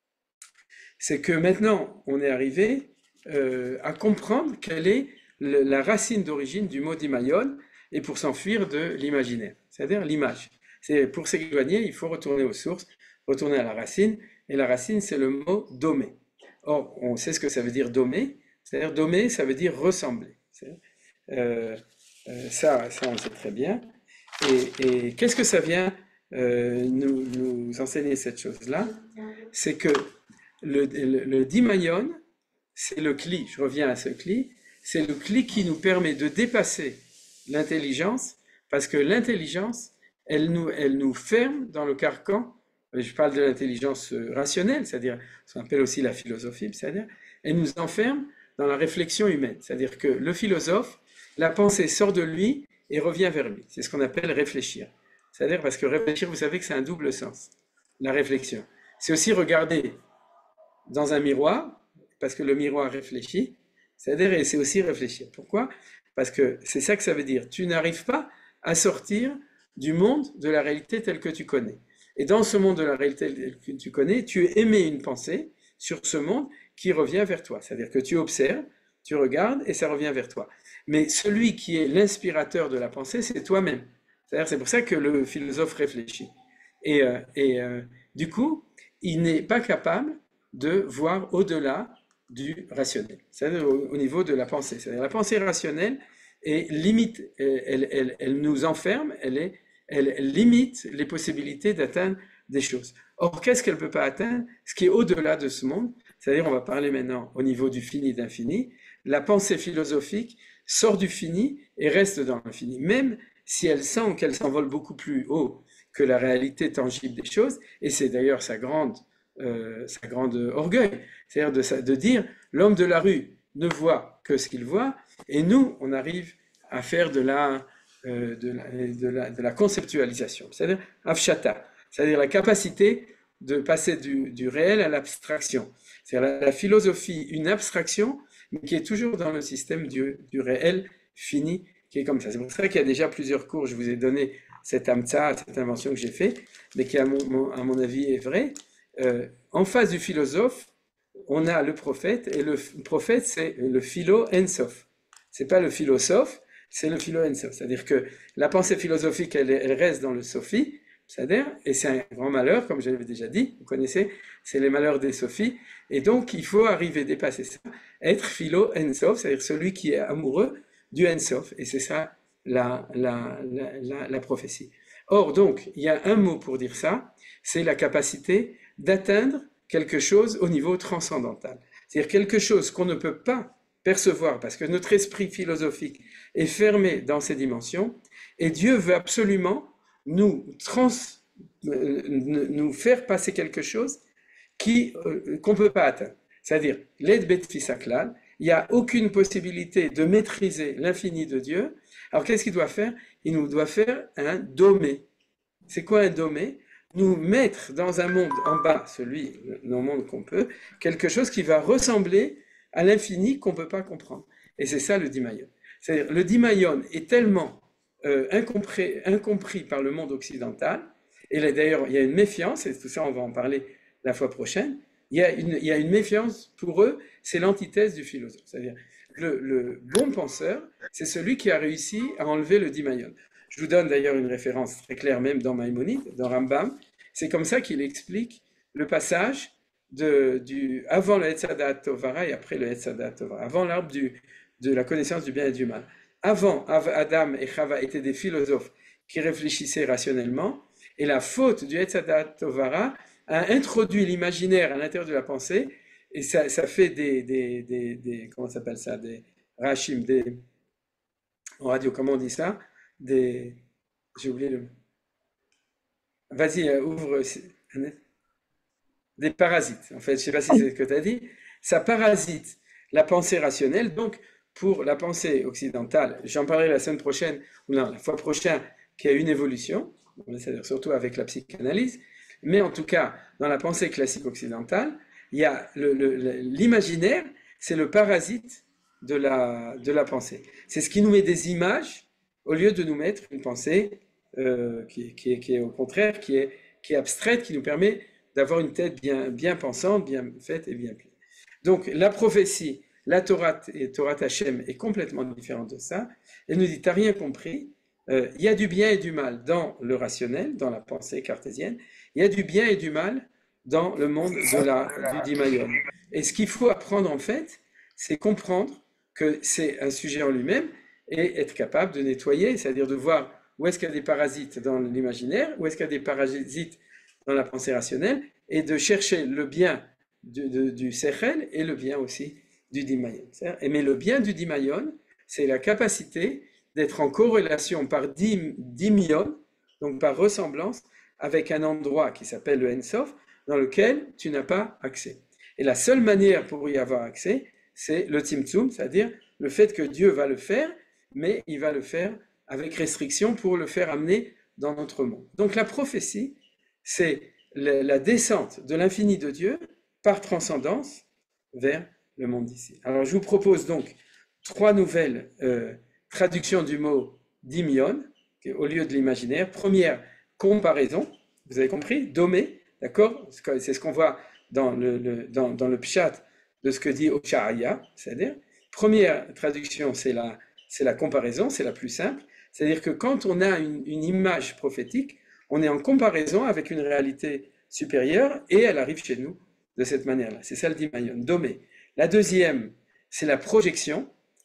C'est que maintenant, on est arrivé euh, à comprendre quelle est le- la racine d'origine du mot d'imayon et pour s'enfuir de l'imaginaire, c'est-à-dire l'image. C'est pour s'éloigner, il faut retourner aux sources, retourner à la racine, et la racine, c'est le mot domé. Or, on sait ce que ça veut dire domé, c'est-à-dire domé, ça veut dire ressembler. Euh, euh, ça, ça, on le sait très bien. Et, et qu'est-ce que ça vient euh, nous, nous enseigner cette chose-là? C'est que le, le, le dimayon, c'est le cli, je reviens à ce cli, c'est le cli qui nous permet de dépasser l'intelligence, parce que l'intelligence, elle nous, elle nous ferme dans le carcan, je parle de l'intelligence rationnelle, c'est-à-dire ce qu'on appelle aussi la philosophie, c'est-à-dire, elle nous enferme dans la réflexion humaine, c'est-à-dire que le philosophe, la pensée sort de lui et revient vers lui, c'est ce qu'on appelle réfléchir. C'est-à-dire parce que réfléchir, vous savez que c'est un double sens, la réflexion. C'est aussi regarder dans un miroir, parce que le miroir réfléchit, c'est-à-dire, et c'est aussi réfléchir. Pourquoi? Parce que c'est ça que ça veut dire. Tu n'arrives pas à sortir du monde de la réalité telle que tu connais. Et dans ce monde de la réalité telle que tu connais, tu émets une pensée sur ce monde qui revient vers toi. C'est-à-dire que tu observes, tu regardes et ça revient vers toi. Mais celui qui est l'inspirateur de la pensée, c'est toi-même. C'est-à-dire, c'est pour ça que le philosophe réfléchit. Et, euh, et euh, du coup, il n'est pas capable de voir au-delà du rationnel, c'est-à-dire au, au niveau de la pensée. C'est-à-dire la pensée rationnelle est limite, elle, elle, elle nous enferme, elle, est, elle, elle limite les possibilités d'atteindre des choses. Or, qu'est-ce qu'elle ne peut pas atteindre? Ce qui est au-delà de ce monde, c'est-à-dire on va parler maintenant au niveau du fini d'infini, la pensée philosophique sort du fini et reste dans l'infini, même si elle sent qu'elle s'envole beaucoup plus haut que la réalité tangible des choses, et c'est d'ailleurs sa grande euh, sa grande orgueil, c'est-à-dire de, de dire l'homme de la rue ne voit que ce qu'il voit, et nous, on arrive à faire de la, euh, de la, de la, de la conceptualisation, c'est-à-dire afshata, c'est-à-dire la capacité de passer du, du réel à l'abstraction. C'est-à-dire la, la, philosophie, une abstraction, mais qui est toujours dans le système du, du réel fini, qui est comme ça. C'est pour ça qu'il y a déjà plusieurs cours, je vous ai donné cette amtsa, cette invention que j'ai faite, mais qui, à mon, à mon avis, est vraie. Euh, en face du philosophe, on a le prophète, et le prophète, c'est le philo ensof. C'est pas le philosophe, c'est le philo ensof. C'est-à-dire que la pensée philosophique, elle, elle reste dans le sophi, c'est-à-dire, et c'est un grand malheur, comme je l'avais déjà dit, vous connaissez, c'est les malheurs des sophies, et donc il faut arriver à dépasser ça, être philo ensof, c'est-à-dire celui qui est amoureux du ensof, et c'est ça la, la, la, la, la prophétie. Or, donc, il y a un mot pour dire ça, c'est la capacité d'atteindre quelque chose au niveau transcendantal. C'est-à-dire quelque chose qu'on ne peut pas percevoir parce que notre esprit philosophique est fermé dans ces dimensions et Dieu veut absolument nous, trans, euh, nous faire passer quelque chose qui, euh, qu'on ne peut pas atteindre. C'est-à-dire, l'aide bet fisaklal, il n'y a aucune possibilité de maîtriser l'infini de Dieu. Alors qu'est-ce qu'il doit faire? Il nous doit faire un domé. C'est quoi un domé? Nous mettre dans un monde en bas, celui, le monde qu'on peut, quelque chose qui va ressembler à l'infini qu'on ne peut pas comprendre. Et c'est ça le Dimayon. C'est-à-dire, le Dimayon est tellement euh, incompris, incompris par le monde occidental, et là, d'ailleurs, il y a une méfiance, et tout ça, on va en parler la fois prochaine, il y a une, il y a une méfiance, pour eux, c'est l'antithèse du philosophe. C'est-à-dire, le, le bon penseur, c'est celui qui a réussi à enlever le Dimayon. Je vous donne d'ailleurs une référence très claire même dans Maïmonide, dans Rambam. C'est comme ça qu'il explique le passage de, du, avant le Hetzadat Tovara et après le Hetzadat Tovara, avant l'arbre du, de la connaissance du bien et du mal. Avant, Adam et Chava étaient des philosophes qui réfléchissaient rationnellement, et la faute du Hetzadat Tovara a introduit l'imaginaire à l'intérieur de la pensée, et ça, ça fait des, des, des, des comment ça s'appelle ça, des rachim, des, en radio, comment on dit ça? Des, j'ai oublié le, Vas-y, euh, ouvre. Annette. Des parasites. En fait, je ne sais pas si c'est ce que tu as dit. Ça parasite la pensée rationnelle. Donc, pour la pensée occidentale, j'en parlerai la semaine prochaine, ou non, la fois prochaine, qu'il y a une évolution, c'est-à-dire surtout avec la psychanalyse. Mais en tout cas, dans la pensée classique occidentale, il y a le- le- le- l'imaginaire, c'est le parasite de la, de la pensée. C'est ce qui nous met des images au lieu de nous mettre une pensée euh, qui, qui est, qui est au contraire, qui est, qui est abstraite, qui nous permet d'avoir une tête bien, bien pensante, bien faite et bien pleine. Donc la prophétie, la Torah et Torah Hashem est complètement différente de ça. Elle nous dit, t'as rien compris, euh, il y a du bien et du mal dans le rationnel, dans la pensée cartésienne, il y a du bien et du mal dans le monde de la, du Dimayon. Et ce qu'il faut apprendre en fait, c'est comprendre que c'est un sujet en lui-même et être capable de nettoyer, c'est-à-dire de voir où est-ce qu'il y a des parasites dans l'imaginaire, où est-ce qu'il y a des parasites dans la pensée rationnelle, et de chercher le bien du, du, du Sechel et le bien aussi du Dimayon. Mais le bien du Dimayon, c'est la capacité d'être en corrélation par dimion, donc par ressemblance, avec un endroit qui s'appelle le Ensof, dans lequel tu n'as pas accès. Et la seule manière pour y avoir accès, c'est le Tzimtzum, c'est-à-dire le fait que Dieu va le faire, mais il va le faire avec restriction pour le faire amener dans notre monde. Donc la prophétie, c'est la descente de l'infini de Dieu par transcendance vers le monde d'ici. Alors je vous propose donc trois nouvelles euh, traductions du mot dimion, au lieu de l'imaginaire. Première, comparaison, vous avez compris, domé, d'accord? C'est ce qu'on voit dans le, le, dans, dans le pshat de ce que dit Oshaya, c'est-à-dire, première traduction, c'est la, c'est la comparaison, c'est la plus simple, c'est-à-dire que quand on a une, une image prophétique, on est en comparaison avec une réalité supérieure et elle arrive chez nous de cette manière-là. C'est ça le dimayon, domé. La deuxième, c'est la projection,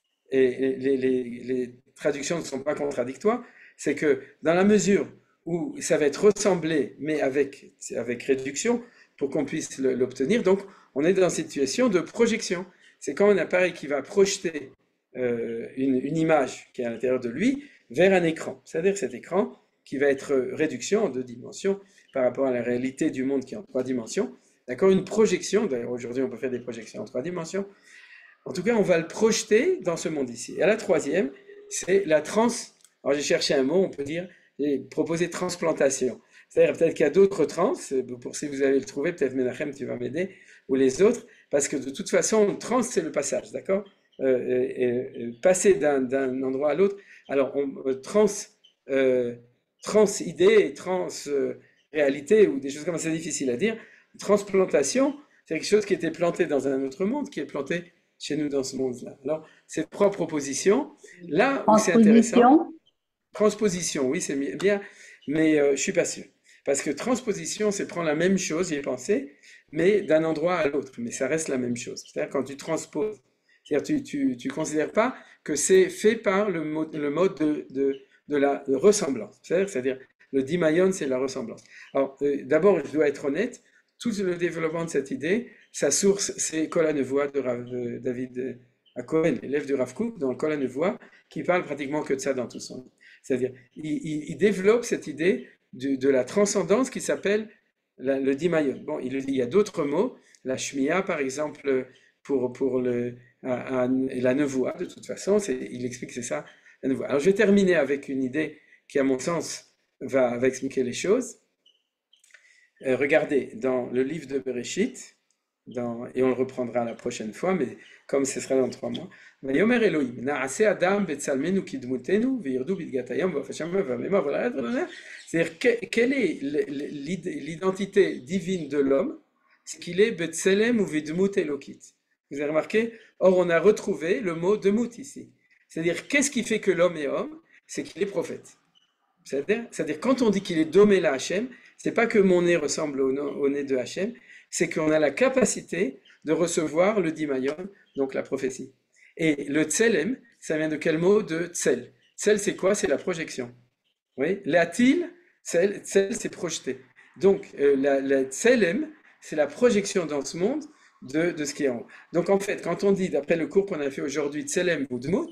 et les, les, les traductions ne sont pas contradictoires, c'est que dans la mesure où ça va être ressemblé, mais avec, avec réduction, pour qu'on puisse l'obtenir, donc on est dans une situation de projection. C'est quand un appareil qui va projeter euh, une, une image qui est à l'intérieur de lui vers un écran. C'est-à-dire cet écran qui va être réduction en deux dimensions par rapport à la réalité du monde qui est en trois dimensions. D'accord? Une projection, d'ailleurs aujourd'hui on peut faire des projections en trois dimensions. En tout cas, on va le projeter dans ce monde ici. Et la troisième, c'est la trans... Alors j'ai cherché un mot, on peut dire, j'ai proposé transplantation. C'est-à-dire peut-être qu'il y a d'autres trans, pour si vous allez le trouver, peut-être Menachem, tu vas m'aider, ou les autres, parce que de toute façon, trans, c'est le passage, d'accord? euh, et, et, passer d'un endroit à l'autre. Alors, on, trans... Euh, trans-idée, trans-réalité, ou des choses comme ça, c'est difficile à dire. Transplantation, c'est quelque chose qui était planté dans un autre monde, qui est planté chez nous dans ce monde-là. Alors, ces trois propositions, là où c'est intéressant, Transposition. transposition, oui, c'est bien, mais euh, je suis pas sûr. Parce que transposition, c'est prendre la même chose, j'y ai pensé, mais d'un endroit à l'autre. Mais ça reste la même chose. C'est-à-dire quand tu transposes, c'est-à-dire tu, tu, tu considères pas que c'est fait par le mode, le mode de, de de la ressemblance. C'est-à-dire, le dimayon, c'est la ressemblance. Alors, euh, d'abord, je dois être honnête, tout le développement de cette idée, sa source, c'est Kol HaNevoah de Rav, euh, David HaKohen, élève du Rav Kook, dans Kol HaNevoah, qui parle pratiquement que de ça dans tout son livre. C'est-à-dire, il, il, il, développe cette idée de, de la transcendance qui s'appelle la, le dimayon. Bon, il, il y a d'autres mots, la shmiya, par exemple, pour, pour le, à, à, la nevoah, de toute façon, il explique que c'est ça. Alors je vais terminer avec une idée qui, à mon sens, va, va expliquer les choses. Euh, regardez, dans le livre de Bereshit, dans, et on le reprendra la prochaine fois, mais comme ce sera dans trois mois, Vayomer Elohim, Naase Adam Betsalmenu Kidmutenu, Virdu Bidgatayam, Vafashama, Vamema, voilà. C'est-à-dire, quelle est l'identité divine de l'homme? C'est qu'il est Betselem ou Vidmut Elokit. Vous avez remarqué? Or, on a retrouvé le mot Demut ici. C'est-à-dire, qu'est-ce qui fait que l'homme est homme? C'est qu'il est prophète. C'est-à-dire, c'est-à-dire, quand on dit qu'il est domé la Hachem, c'est pas que mon nez ressemble au, au nez de Hachem, c'est qu'on a la capacité de recevoir le dimayon, donc la prophétie. Et le tselem, ça vient de quel mot? De tsel. Tsel, c'est quoi? C'est la projection. Oui, l'atil, tsel, tsel c'est projeté. Donc, euh, la, la tselem, c'est la projection dans ce monde de, de ce qui est en haut. Donc, en fait, quand on dit, d'après le cours qu'on a fait aujourd'hui, tselem ou dmut,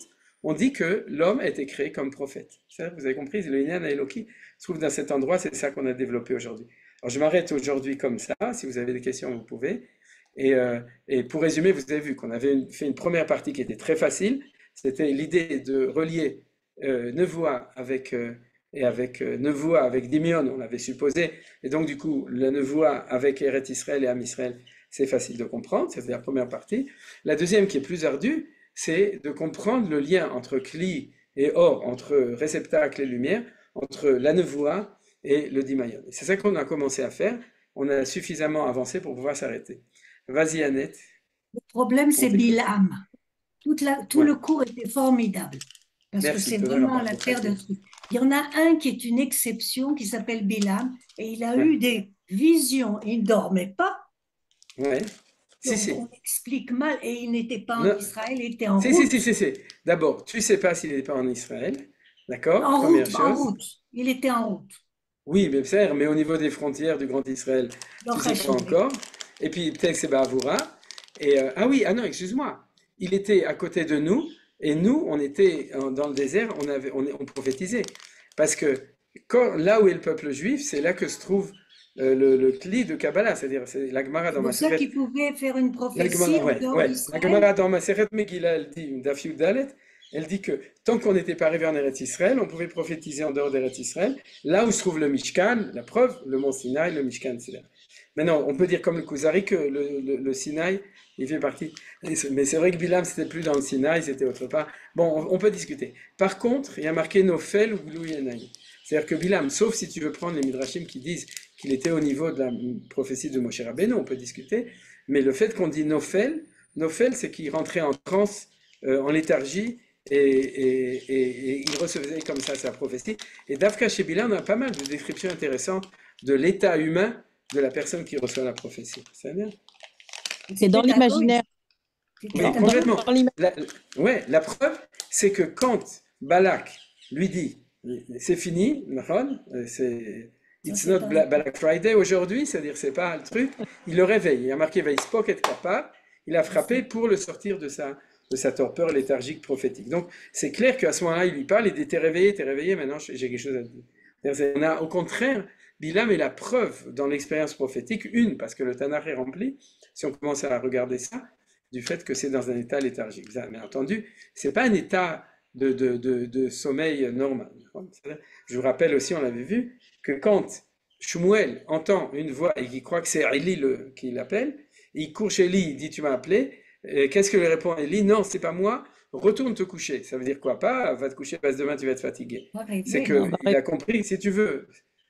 on dit que l'homme a été créé comme prophète. Ça, vous avez compris, le Inyan Eloki se trouve dans cet endroit, c'est ça qu'on a développé aujourd'hui. Alors je m'arrête aujourd'hui comme ça, si vous avez des questions, vous pouvez. Et, euh, et pour résumer, vous avez vu qu'on avait une- fait une première partie qui était très facile, c'était l'idée de relier euh, Nevoa avec, euh, et avec euh, Nevoa avec Dimion, on l'avait supposé, et donc du coup, la Nevoa avec Eret Israël et Am Israël, c'est facile de comprendre, c'était la première partie. La deuxième, qui est plus ardue, c'est de comprendre le lien entre Kli et Or, entre réceptacle et lumière, entre la Nevoa et le Dimayon. Et c'est ça qu'on a commencé à faire, on a suffisamment avancé pour pouvoir s'arrêter. Vas-y Annette, Le problème, on c'est t'écoute. Bilam. Toute la- tout Ouais, le cours était formidable parce que merci, c'est Toda vraiment Rabba, la terre de Bochate. trucs. Il y en a un qui est une exception qui s'appelle Bilam et il a Ouais, eu des visions. Il ne dormait pas, ouais. Si, donc si. on explique mal et il n'était pas en Non. Israël, il était en Si, si, si, route. si, si. D'abord, tu sais pas s'il n'est pas en Israël, d'accord? En Première route, en chose. route. Il était en route. Oui, mais c'est, mais au niveau des frontières du Grand Israël, tu Donc, sais pas Hachim, encore. Et puis peut-être que c'est Bavoura. Et euh, ah oui, ah non, excuse-moi. Il était à côté de nous et nous, on était euh, dans le désert, on avait, on, on prophétisait. Parce que quand, là où est le peuple juif, c'est là que se trouve euh, le, le cli de Kabbalah, c'est-à-dire c'est la Gemara c'est dans pour ça Maseret. qu'il pouvait faire une La prophétie Gemara, en ouais, dehors ouais. La d'Israël. Gemara dans Maseret Megillah, elle dit, Daf Yud Dalet, elle dit que tant qu'on n'était pas arrivé en Eretz Israël, on pouvait prophétiser en dehors d'Eretz Israël, là où se trouve le Mishkan, la preuve, le mont Sinaï, le Mishkan, c'est là. Maintenant, on peut dire comme le Kuzari que le, le, le Sinaï, il fait partie. Mais c'est vrai que Bilam, c'était plus dans le Sinaï, c'était autre part. Bon, on, on peut discuter. Par contre, il y a marqué Nofel ou Glou Yanaï. C'est-à-dire que Bilam, sauf si tu veux prendre les Midrashim qui disent qu'il était au niveau de la prophétie de Moshe Rabbeinu, on peut discuter. Mais le fait qu'on dit Nofel, Nofel, c'est qu'il rentrait en transe, euh, en léthargie, et, et, et, et il recevait comme ça sa prophétie. Et Dafka chez Bilam, on a pas mal de descriptions intéressantes de l'état humain de la personne qui reçoit la prophétie. Ça va bien? C'est dans C'était à gauche. l'imaginaire. C'était Oui, Dans, à dans, complètement. dans l'ima- La, ouais, la preuve, c'est que quand Balak lui dit, c'est fini, Nahon, euh, c'est Ça, It's c'est not un... Bla- Balak Friday aujourd'hui, c'est-à-dire c'est pas le truc, il le réveille. Il a marqué Vaïspok et capable, il a frappé pour le sortir de sa, de sa torpeur léthargique prophétique. Donc c'est clair qu'à ce moment-là, il lui parle, il dit t'es réveillé, t'es réveillé, maintenant j'ai quelque chose à te dire. C'est-à-dire, on a, au contraire, Bilam est la preuve dans l'expérience prophétique, une, parce que le Tanakh est rempli, si on commence à regarder ça, du fait que c'est dans un état léthargique. Bien entendu, c'est pas un état de, de, de, de sommeil normal. Je vous rappelle aussi, on l'avait vu, que quand Shmuel entend une voix et qu'il croit que c'est Eli le, qui l'appelle, il court chez Eli, il dit tu m'as appelé, et qu'est-ce que lui répond Eli? Non, c'est pas moi, retourne te coucher. Ça veut dire quoi? Pas va te coucher parce que demain tu vas être fatigué. Va C'est rêver, non, non? dans qu'il a compris, si tu veux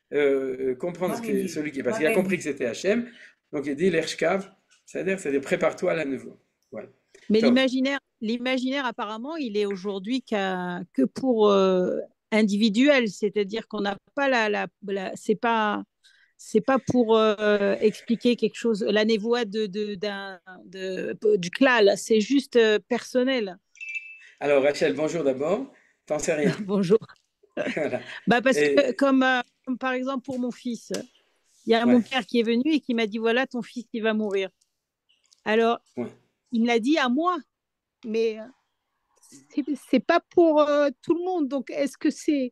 euh, comprendre Va ce que, rêver. celui qui est, Va parce qu'il a compris rêver. que c'était Hachem, donc il dit l'Ershkav, c'est-à-dire, c'est-à-dire prépare-toi à la nouveau. Voilà. Mais Top. l'imaginaire, l'imaginaire apparemment, il est aujourd'hui qu'à- que pour euh, individuel, c'est-à-dire qu'on n'a pas la, la, la- c'est pas, c'est pas pour euh, expliquer quelque chose, la névoie de, de, d'un, de, du clal, c'est juste euh, personnel. Alors Rachel, bonjour d'abord. T'en sais rien. Bonjour. Voilà. Bah parce que Et, comme, euh, comme par exemple pour mon fils, il y a mon ouais, père qui est venu et qui m'a dit voilà ton fils il va mourir. Alors ouais. il me l'a dit à moi, mais c'est c'est pas pour euh, tout le monde. Donc, est-ce que c'est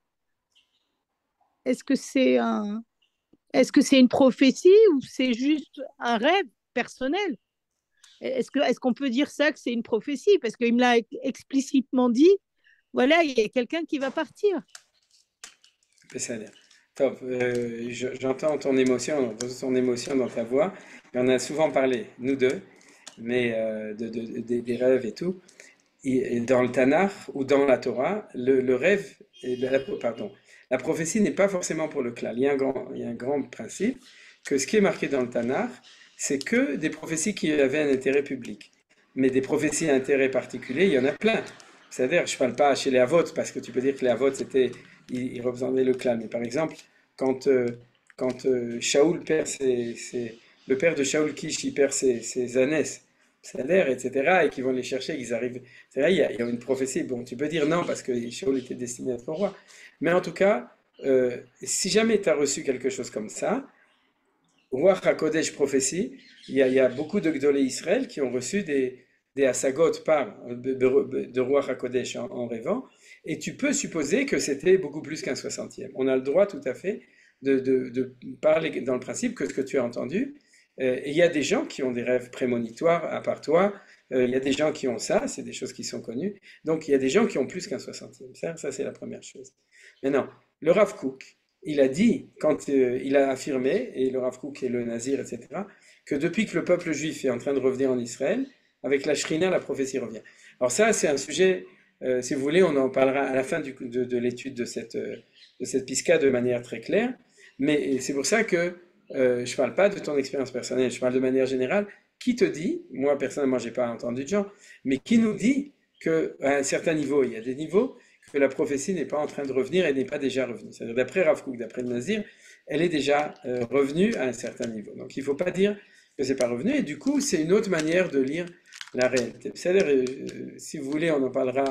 est-ce que c'est un est-ce que c'est une prophétie ou c'est juste un rêve personnel? Est-ce que est-ce qu'on peut dire ça que c'est une prophétie? Parce qu'il me l'a explicitement dit. Voilà, il y a quelqu'un qui va partir. Ça a l'air. Top. Euh, je- j'entends ton émotion, j'entends ton émotion dans ta voix. Et on a souvent parlé, nous deux, mais euh, de, de- de- des rêves et tout. Et, et dans le Tanakh ou dans la Torah, le, le rêve, et la, pardon, la prophétie n'est pas forcément pour le klal. Il y a un grand, il y a un grand principe que ce qui est marqué dans le Tanakh, c'est que des prophéties qui avaient un intérêt public. Mais des prophéties à intérêt particulier, il y en a plein. C'est-à-dire, je ne parle pas chez les Avot, parce que tu peux dire que les Avot, c'était, ils, ils représentaient le clan. Mais par exemple, quand, euh, quand euh, Shaoul perd ses, ses- le père de Shaoul Kish, il perd ses, ses ânesses, salaires, et cetera, et qu'ils vont les chercher, ils arrivent. C'est vrai, il y, a, il y a une prophétie. Bon, tu peux dire non, parce que Shaoul était destiné à être roi. Mais en tout cas, euh, si jamais tu as reçu quelque chose comme ça, Ruach HaKodesh prophétie, il y a, il y a beaucoup de Gdolé Israël qui ont reçu des, des Hasagot par de Ruach HaKodesh en, en rêvant, et tu peux supposer que c'était beaucoup plus qu'un soixantième. On a le droit tout à fait de, de, de parler dans le principe que ce que tu as entendu. Euh, et il y a des gens qui ont des rêves prémonitoires à part toi. Euh, il y a des gens qui ont ça, c'est des choses qui sont connues. Donc il y a des gens qui ont plus qu'un soixantième. Ça, ça c'est la première chose. Maintenant, le Rav Kook, il a dit, quand euh, il a affirmé, et le Rav Kook et le Nazir, et cetera, que depuis que le peuple juif est en train de revenir en Israël, avec la Shrina, la prophétie revient. Alors ça, c'est un sujet, euh, si vous voulez, on en parlera à la fin du, de, de l'étude de cette, euh, de cette pisca de manière très claire, mais c'est pour ça que euh, je ne parle pas de ton expérience personnelle, je parle de manière générale. Qui te dit, moi personnellement, je n'ai pas entendu de gens, mais qui nous dit qu'à un certain niveau, il y a des niveaux, que la prophétie n'est pas en train de revenir et n'est pas déjà revenue. C'est-à-dire, d'après Rav Kook, d'après le Nazir, elle est déjà euh, revenue à un certain niveau. Donc il ne faut pas dire que c'est pas revenu, et du coup, c'est une autre manière de lire la réalité. C'est-à-dire, euh, si vous voulez, on en parlera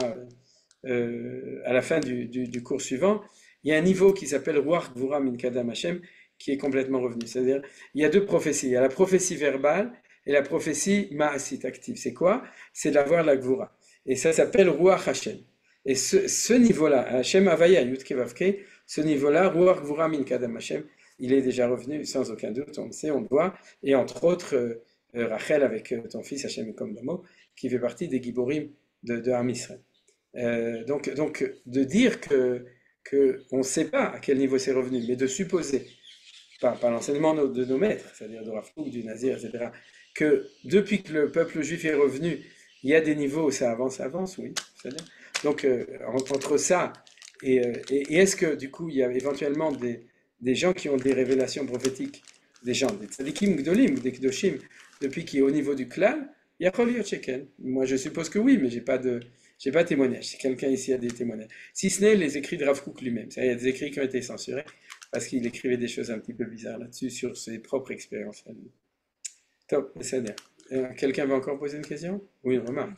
euh, à la fin du, du, du cours suivant, il y a un niveau qui s'appelle Ruach Gvura Min Kadam Hashem, qui est complètement revenu. C'est-à-dire, il y a deux prophéties. Il y a la prophétie verbale et la prophétie ma'asit active. C'est quoi? C'est d'avoir la Gvura. Et ça s'appelle Ruach Hashem. Et ce, ce niveau-là, Hashem Havaya, Yud Kevavke, ce niveau-là, Ruach Gvura Min Kadam Hashem, il est déjà revenu sans aucun doute, on le sait, on le voit. Et entre autres, euh, euh, Rachel avec euh, ton fils Hashem Ekom Damo, qui fait partie des Giborim de, de Am Israël. Euh, donc, donc, de dire que, que on ne sait pas à quel niveau c'est revenu, mais de supposer, par, par l'enseignement de nos maîtres, c'est-à-dire de Rav Kook, du Nazir, et cetera, que depuis que le peuple juif est revenu, il y a des niveaux où ça avance, ça avance, oui. C'est-à-dire. Donc, euh, entre ça et, euh, et, et est-ce que, du coup, il y a éventuellement des, des gens qui ont des révélations prophétiques, des gens, des tzadikim gdolim, des kdoshim, depuis qu'il est au niveau du clan, il y a Chol Sheken. Moi, je suppose que oui, mais j'ai pas de, j'ai pas de témoignage. Si quelqu'un ici a des témoignages. Si ce n'est les écrits de Rav Kook lui-même. Il y a des écrits qui ont été censurés parce qu'il écrivait des choses un petit peu bizarres là-dessus sur ses propres expériences à lui. Top, c'est bien. Quelqu'un va encore poser une question? Oui, une remarque.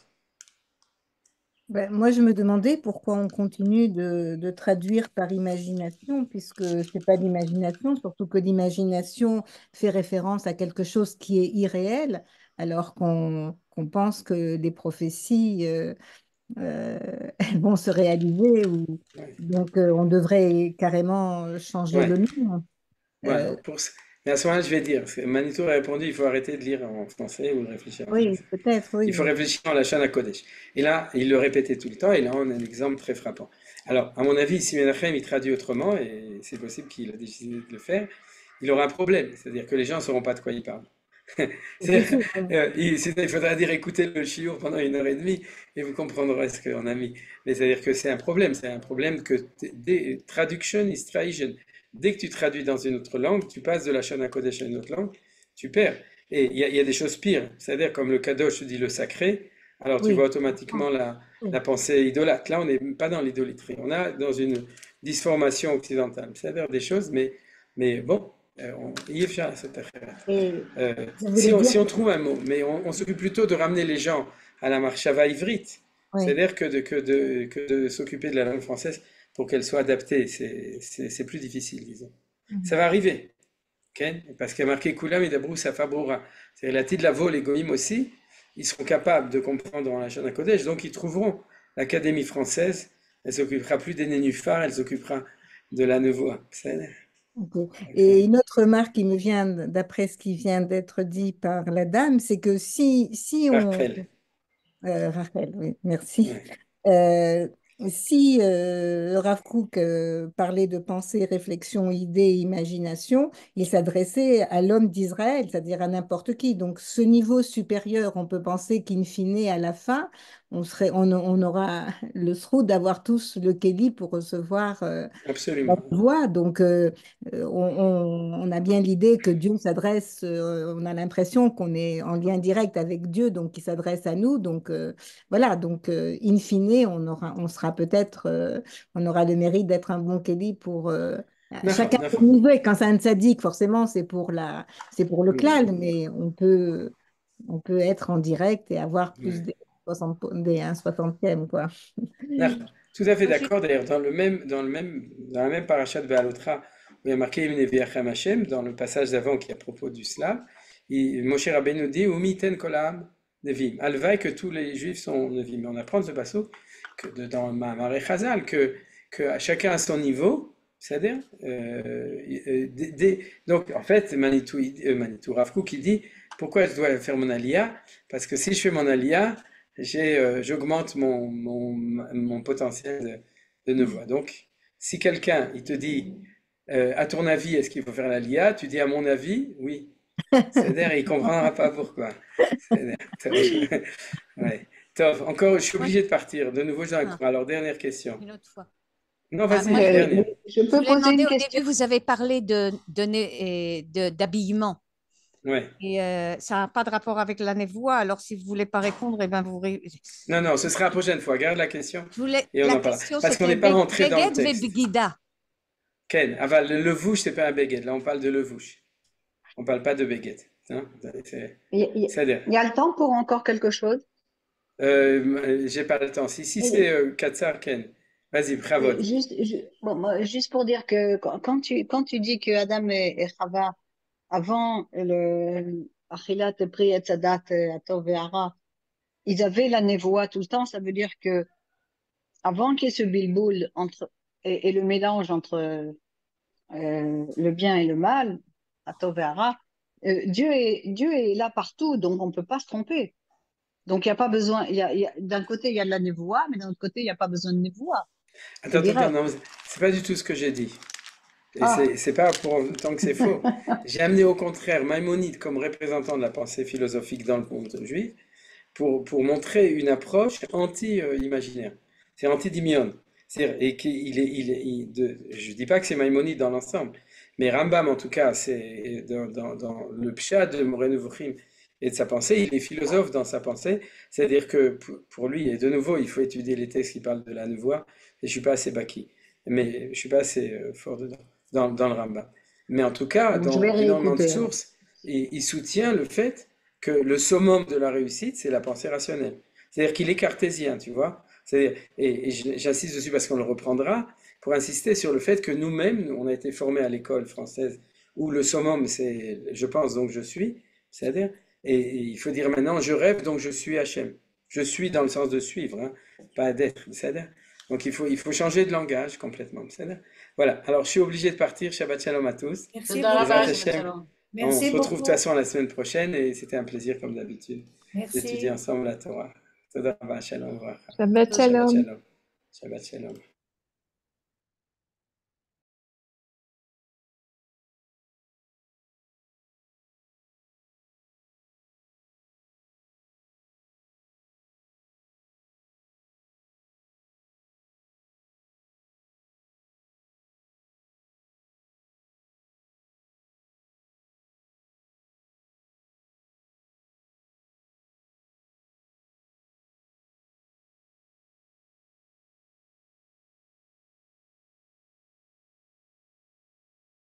Ben, moi, je me demandais pourquoi on continue de, de traduire par imagination, puisque c'est pas l'imagination, surtout que l'imagination fait référence à quelque chose qui est irréel, alors qu'on qu'on pense que les prophéties euh, euh, elles vont se réaliser, ou, Ouais. donc euh, on devrait carrément changer le Ouais. nom. Ouais, Euh, alors pour... Mais à ce moment-là, je vais dire, parce que Manitou a répondu, il faut arrêter de lire en français ou de réfléchir en oui, français. peut-être, oui, Il faut oui. réfléchir en la Shana Kodesh. Et là, il le répétait tout le temps, et là, on a un exemple très frappant. Alors, à mon avis, si Menachem il traduit autrement, et c'est possible qu'il a décidé de le faire, il aura un problème, c'est-à-dire que les gens ne sauront pas de quoi il parle. C'est sûr, oui. Euh, il, il faudra dire écoutez le chiour pendant une heure et demie et vous comprendrez ce qu'on a mis. Mais c'est-à-dire que c'est un problème, c'est un problème que des traduction is tradition. Dès que tu traduis dans une autre langue, tu passes de la Shana Kodesh à une autre langue, tu perds. Et il y, y, a des choses pires, c'est-à-dire comme le Kadosh dit le sacré, alors tu Oui, vois automatiquement la, oui. la pensée idolâtre. Là, on n'est pas dans l'idolâtrie, on est dans une disformation occidentale. C'est-à-dire des choses, mais, mais bon, euh, on, Et euh, je voulais si, on, dire, si on trouve un mot, mais on, on s'occupe plutôt de ramener les gens à la marchava ivrite, oui. c'est-à-dire que de, que de, que de s'occuper de la langue française pour qu'elle soit adaptée, c'est plus difficile, disons. Mhm. Ça va arriver, okay? Parce qu'il y a marqué Kulam Idabrou Safabrura. C'est-à-dire la Tid Lavo, les Goïm aussi, ils seront capables de comprendre dans la Shana Kodesh, donc ils trouveront l'Académie française, elle s'occupera plus des nénuphars, elle s'occupera de la Nevoa. Okay. Et une autre remarque qui me vient d'après ce qui vient d'être dit par la dame, c'est que si, si on... Rachel. Euh, Rachel, oui, merci. Ouais. Euh, si euh, Rav Kook euh, parlait de pensée, réflexion, idée, imagination, il s'adressait à l'homme d'Israël, c'est-à-dire à n'importe qui. Donc, ce niveau supérieur, on peut penser qu'in fine, à la fin, on serait, on, on aura le sroud d'avoir tous le kéli pour recevoir euh, la Absolument. voix. Donc, euh, on, on- on a bien l'idée que Dieu s'adresse, euh, on a l'impression qu'on est en lien direct avec Dieu, donc il s'adresse à nous. Donc, euh, voilà, donc euh, in fine, on aura, on sera peut-être, euh, on aura le mérite d'être un bon Kelly pour euh, D'accord, chacun à son d'accord. niveau. Et quand c'est un tzaddik, forcément, c'est pour la, c'est pour le Hmm. klal, mais on peut, on peut être en direct et avoir plus Ouais. des soixante, des un soixantième, quoi. D'accord. Tout à fait Moi, j'ai- d'accord. D'ailleurs, dans le même, dans le même, dans la même parachat de Be'alotra, où il y a marqué Im Neviachem Hashem, dans le passage d'avant qui est à propos du slave, il- Moshe Rabbeinu dit Umi ten kol ha'am. Nevim. Alvaï que tous les juifs sont Nevim. On apprend de ce passage que de- dans Mamaré Chazal que, que à chacun à son niveau, c'est-à-dire, euh, euh, des- des- donc en fait, Manitou, il- euh, Manitou Rav Kook, il dit pourquoi je dois faire mon alia? Parce que si je fais mon alia, j'ai, euh, j'augmente mon, mon, mon potentiel de, de nevoie. Donc, si quelqu'un il te dit euh, à ton avis, est-ce qu'il faut faire l'alia? Tu dis à mon avis, oui. C'est-à-dire, il comprendra pas pourquoi. C'est-à-dire, Tov. Ouais. Tov, encore, je suis Moi, obligé de partir. De nouveau, j'ai un ah, cours. Alors, dernière question. une autre fois. Non, Ah, moi, vas-y, je, Euh, oui, dernière. je je peux voulais poser demander une au question? début, vous avez parlé de, de, né- et de- d'habillement. Ouais. Et euh, ça n'a pas de rapport avec la névoie. Alors, si vous ne voulez pas répondre, eh ben vous. ré- Non, non, ce sera la prochaine fois. Garde la question Je voulais, et on la en parle. question, Parce qu'on c'était n'est pas Be- rentré dans le Beged ve texte. Begida. Ken, ah, bah, le levouche, c'est pas un béguet. Là, on parle de levouche. On parle pas de béguet. Hein? C'est- Il il- C'est-à-dire, il y a le temps pour encore quelque chose? euh, j'ai pas le temps. Si, si c'est Et- euh, Katsar, Ken. Vas-y, et bravo. juste, ju- bon, moi, juste pour dire que quand quand tu, quand tu dis que Adam et, et Chava, avant le Achilat, Pri et Sadat, Atov et Hara, ils avaient la névoie tout le temps, ça veut dire que avant qu'il y ait ce bilboul entre, et, et le mélange entre euh, le bien et le mal, Atov et Hara, euh, Dieu est, Dieu est là partout, donc on ne peut pas se tromper. Donc il n'y a pas besoin, il y a, il y a- d'un côté il y a de la névoie, mais d'un autre côté il n'y a pas besoin de névoie, c'est Attends, attends, attends, direct. non, c'est pas du tout ce que j'ai dit. Et Ah, c'est c'est pas pour autant que c'est faux. J'ai amené au contraire Maïmonide comme représentant de la pensée philosophique dans le monde juif pour, pour montrer une approche anti-imaginaire. C'est anti-dimion. C'est-à-dire, et qu'il est, il est, il- de- je dis pas que c'est Maïmonide dans l'ensemble, mais Rambam en tout cas, c'est dans, dans, dans le pshat de Moreh Nevuchim et de sa pensée, il est philosophe dans sa pensée, c'est-à-dire que pour pour lui, et de nouveau, il faut étudier les textes qui parlent de la nevoie, et je suis pas assez baki, mais je suis pas assez euh, fort dedans, dans, dans le Rambam. Mais en tout cas, bon, je dans vais énormément de réécouter alors. sources, il, il soutient le fait que le summum de la réussite, c'est la pensée rationnelle. C'est-à-dire qu'il est cartésien, tu vois. C'est-à-dire- Et, et je- j'insiste dessus parce qu'on le reprendra, pour insister sur le fait que nous-mêmes, nous, on a été formés à l'école française, où le summum, c'est je pense donc je suis, c'est-à-dire, et, et il faut dire maintenant je rêve donc je suis Hachem. Je suis dans le sens de suivre, hein, pas d'être, c'est-à-dire. Donc il faut, il faut changer de langage complètement, c'est-à-dire. Voilà, alors je suis obligé de partir, Shabbat Shalom à tous. Merci תודה beaucoup. רבה, Bezrat שבת Hashem, שלום. on Merci se retrouve de toute beaucoup. façon la semaine prochaine et c'était un plaisir comme d'habitude d'étudier Merci. ensemble la Torah. Toda Rabba, Shalom, Bracha. Shabbat Shabbat shalom. Shalom. Shabbat Shalom.